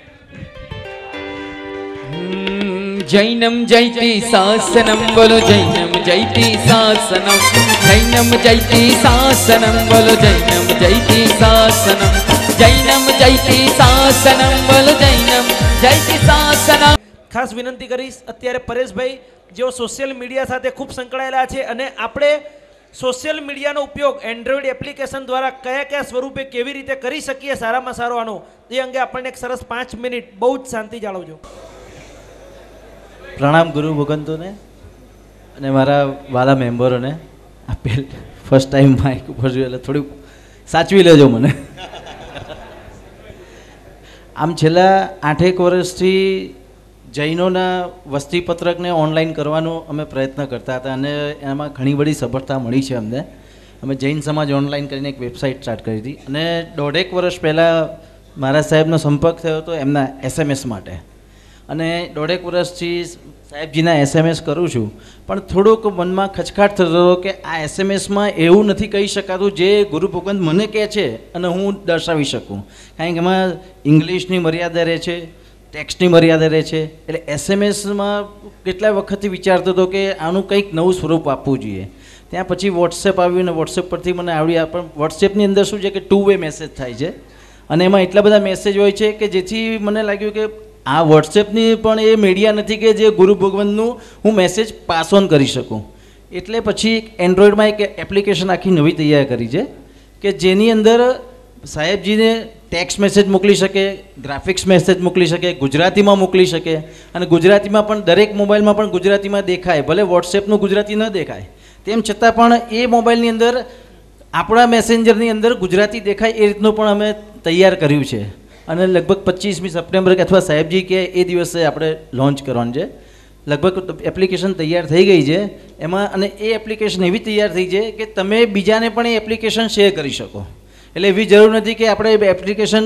N: જૈનમ જૈતી શાસનમ બોલો જૈનમ જૈતી શાસનમ જૈનમ જૈતી શાસનમ બોલો જૈનમ જૈતી શાસનમ જૈનમ જૈતી શાસનમ બોલો જૈનમ જૈતી શાસનમ.
C: ખાસ વિનંતી કરીશ અત્યારે પરેશભાઈ જેઓ સોશિયલ મીડિયા સાથે ખૂબ સંકળાયેલા છે અને આપણે સોશિયલ મીડિયાનો ઉપયોગ એન્ડ્રોઈડ એપ્લિકેશન દ્વારા કયા કયા સ્વરૂપે કેવી રીતે કરી શકીએ સારામાં સારો આનો એ અંગે આપણને એક સરસ 5 મિનિટ બહુ જ શાંતિ જાળવજો.
O: પ્રણામ ગુરુ ભગવંતોને અને મારા વાલા મેમ્બરોને. આ ફર્સ્ટ ટાઈમ માઇક ઉપર જોયું એટલે થોડુંક સાચવી લેજો મને. આમ છેલ્લા 8 વર્ષથી જૈનોના વસ્તીપત્રકને ઓનલાઈન કરવાનો અમે પ્રયત્ન કરતા હતા અને એમાં ઘણી બધી સફળતા મળી છે અમને. અમે જૈન સમાજ ઓનલાઈન કરીને એક વેબસાઇટ સ્ટાર્ટ કરી હતી અને 1.5 વર્ષ પહેલાં મારા સાહેબનો સંપર્ક થયો હતો એમના SMS માટે. અને 1.5 વર્ષથી સાહેબજીના SMS કરું છું, પણ થોડુંક મનમાં ખચકાટ થતો હતો કે આ SMSમાં એવું નથી કહી શકાતું જે ગુરુ ભગવંત મને કહે છે અને હું દર્શાવી શકું. કારણ કે એમાં ઇંગ્લિશની મર્યાદા રહે છે, ટેક્સ્ટની મર્યાદા રહે છે. એટલે SMSમાં કેટલા વખતથી વિચારતો હતો કે આનું કંઈક નવું સ્વરૂપ આપવું જોઈએ. ત્યાં પછી વોટ્સએપ આવ્યું અને વોટ્સએપ પરથી મને આવડ્યા. પણ વોટ્સએપની અંદર શું છે કે 2 વે મેસેજ થાય છે અને એમાં એટલા બધા મેસેજ હોય છે કે જેથી મને લાગ્યું કે આ વોટ્સએપની પણ એ મીડિયા નથી કે જે ગુરુ ભગવંતનું હું મેસેજ પાસ ઓન કરી શકું. એટલે પછી એન્ડ્રોઈડમાં એક એપ્લિકેશન આખી નવી તૈયાર કરી છે કે જેની અંદર સાહેબજીને ટેક્સ્ટ મેસેજ મોકલી શકે, ગ્રાફિક્સ મેસેજ મોકલી શકે, ગુજરાતીમાં મોકલી શકે અને ગુજરાતીમાં પણ દરેક મોબાઈલમાં પણ ગુજરાતીમાં દેખાય. ભલે વોટ્સએપનું ગુજરાતી ન દેખાય તેમ છતાં પણ એ મોબાઈલની અંદર આપણા મેસેન્જરની અંદર ગુજરાતી દેખાય એ રીતનું પણ અમે તૈયાર કર્યું છે. અને લગભગ 25મી સપ્ટેમ્બર અથવા સાહેબજી કે એ દિવસે આપણે લોન્ચ કરવાનું છે. લગભગ એપ્લિકેશન તૈયાર થઈ ગઈ છે એમાં. અને એ એપ્લિકેશન એવી તૈયાર થઈ છે કે તમે બીજાને પણ એ એપ્લિકેશન શેર કરી શકો. એટલે એવી જરૂર નથી કે આપણે એપ્લિકેશન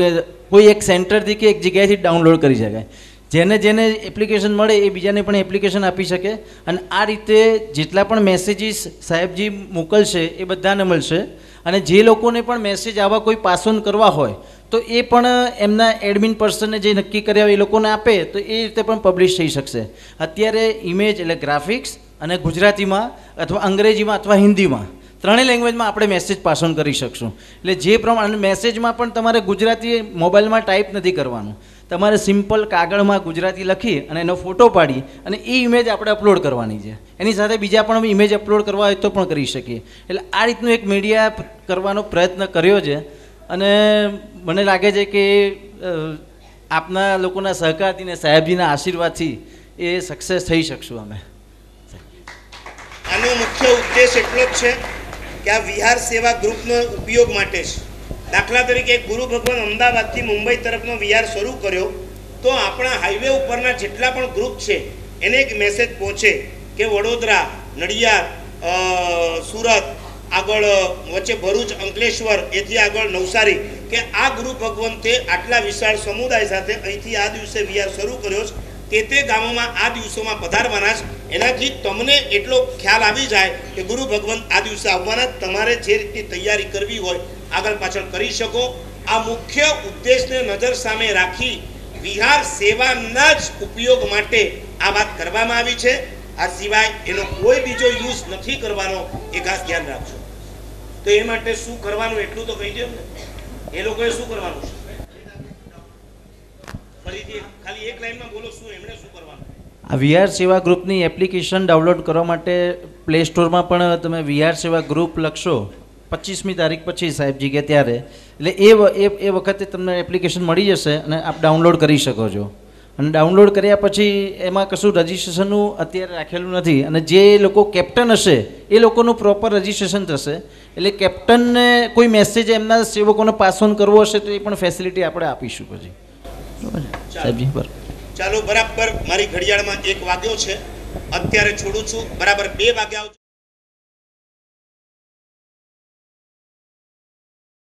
O: કોઈ એક સેન્ટરથી કે એક જગ્યાએથી ડાઉનલોડ કરી શકાય. જેને એપ્લિકેશન મળે એ બીજાને પણ એપ્લિકેશન આપી શકે. અને આ રીતે જેટલા પણ મેસેજીસ સાહેબજી મોકલશે એ બધાને મળશે. અને જે લોકોને પણ મેસેજ આવા કોઈ પાસ ઓન કરવા હોય તો એ પણ એમના એડમિન પર્સનને જે નક્કી કર્યા હોય એ લોકોને આપે તો એ રીતે પણ પબ્લિશ થઈ શકશે. અત્યારે ઇમેજ એટલે ગ્રાફિક્સ અને ગુજરાતીમાં અથવા અંગ્રેજીમાં અથવા હિન્દીમાં 3 લેંગ્વેજમાં આપણે મેસેજ પાસ ઓન કરી શકશું. એટલે જે પ્રમાણે મેસેજમાં પણ તમારે ગુજરાતી મોબાઈલમાં ટાઈપ નથી કરવાનું. તમારે સિમ્પલ કાગળમાં ગુજરાતી લખી અને એનો ફોટો પાડી અને એ ઇમેજ આપણે અપલોડ કરવાની છે. એની સાથે બીજા પણ ઇમેજ અપલોડ કરવા હોય તો પણ કરી શકીએ. એટલે આ રીતનું એક મીડિયા કરવાનો પ્રયત્ન કર્યો છે અને મને લાગે છે કે આપના લોકોના સહકારથી ને સાહેબજીના આશીર્વાદથી એ સક્સેસ થઈ શકશું અમે.
A: આનો મુખ્ય ઉદ્દેશ એટલો જ છે કે આ વિહાર સેવા ગ્રુપનો ઉપયોગ માટે છે. દાખલા તરીકે ગુરુ ભગવાન અમદાવાદથી મુંબઈ તરફનો વિહાર શરૂ કર્યો તો આપણા હાઈવે ઉપરના જેટલા પણ ગ્રુપ છે એને એક મેસેજ પહોંચે કે વડોદરા, નડિયાદ, સુરત, આગળ વચ્ચે ભરૂચ, અંકલેશ્વર, એથી આગળ નવસારી કે આ ગુરુ ભગવંતે આટલા વિશાળ સમુદાય સાથે અહીંથી આ દિવસે વિહાર શરૂ કર્યો છે. તે ગામોમાં આ દિવસોમાં પધારવાના છે. એનાથી તમને એટલો ખ્યાલ આવી જાય કે ગુરુ ભગવંત આ દિવસે આવવાના. તમારે જે રીતની તૈયારી કરવી હોય આગળ પાછળ કરી શકો. આ મુખ્ય ઉદ્દેશને નજર સામે રાખી વિહાર સેવાના જ ઉપયોગ માટે આ વાત કરવામાં આવી છે. આ સિવાય એનો કોઈ બીજો યુઝ નથી કરવાનો, એ ખાસ ધ્યાન રાખજો. તો એ માટે શું કરવાનું એટલું તો કહી દો ને. એ લોકોએ શું કરવાનું છે? ફરીથી ખાલી એક લાઈનમાં બોલો, શું એમણે શું કરવાનું?
O: આ વીઆર સેવા ગ્રુપની એપ્લિકેશન ડાઉનલોડ કરવા માટે પ્લે સ્ટોરમાં પણ તમે વીઆર સેવા ગ્રુપ લખશો 25મી તારીખ પછી સાહેબજી કે ત્યારે, એટલે એ વખતે તમને એપ્લિકેશન મળી જશે અને આપ ડાઉનલોડ કરી શકો છો. અને ડાઉનલોડ કર્યા પછી એમાં કશું રજિસ્ટ્રેશનનું અત્યારે રાખેલું નથી, અને જે લોકો કેપ્ટન હશે એ લોકોનું પ્રોપર રજિસ્ટ્રેશન થશે. એટલે કેપ્ટનને કોઈ મેસેજ એમના સેવકોને પાસ ઓન કરવો હશે તો એ પણ ફેસિલિટી આપણે આપીશું પછી. સાહેબજી બરાબર.
A: ચાલો, બરાબર મારી ઘડિયાળમાં 1 વાગ્યો છે, અત્યારે છોડું છું. બરાબર 2 વાગ્યા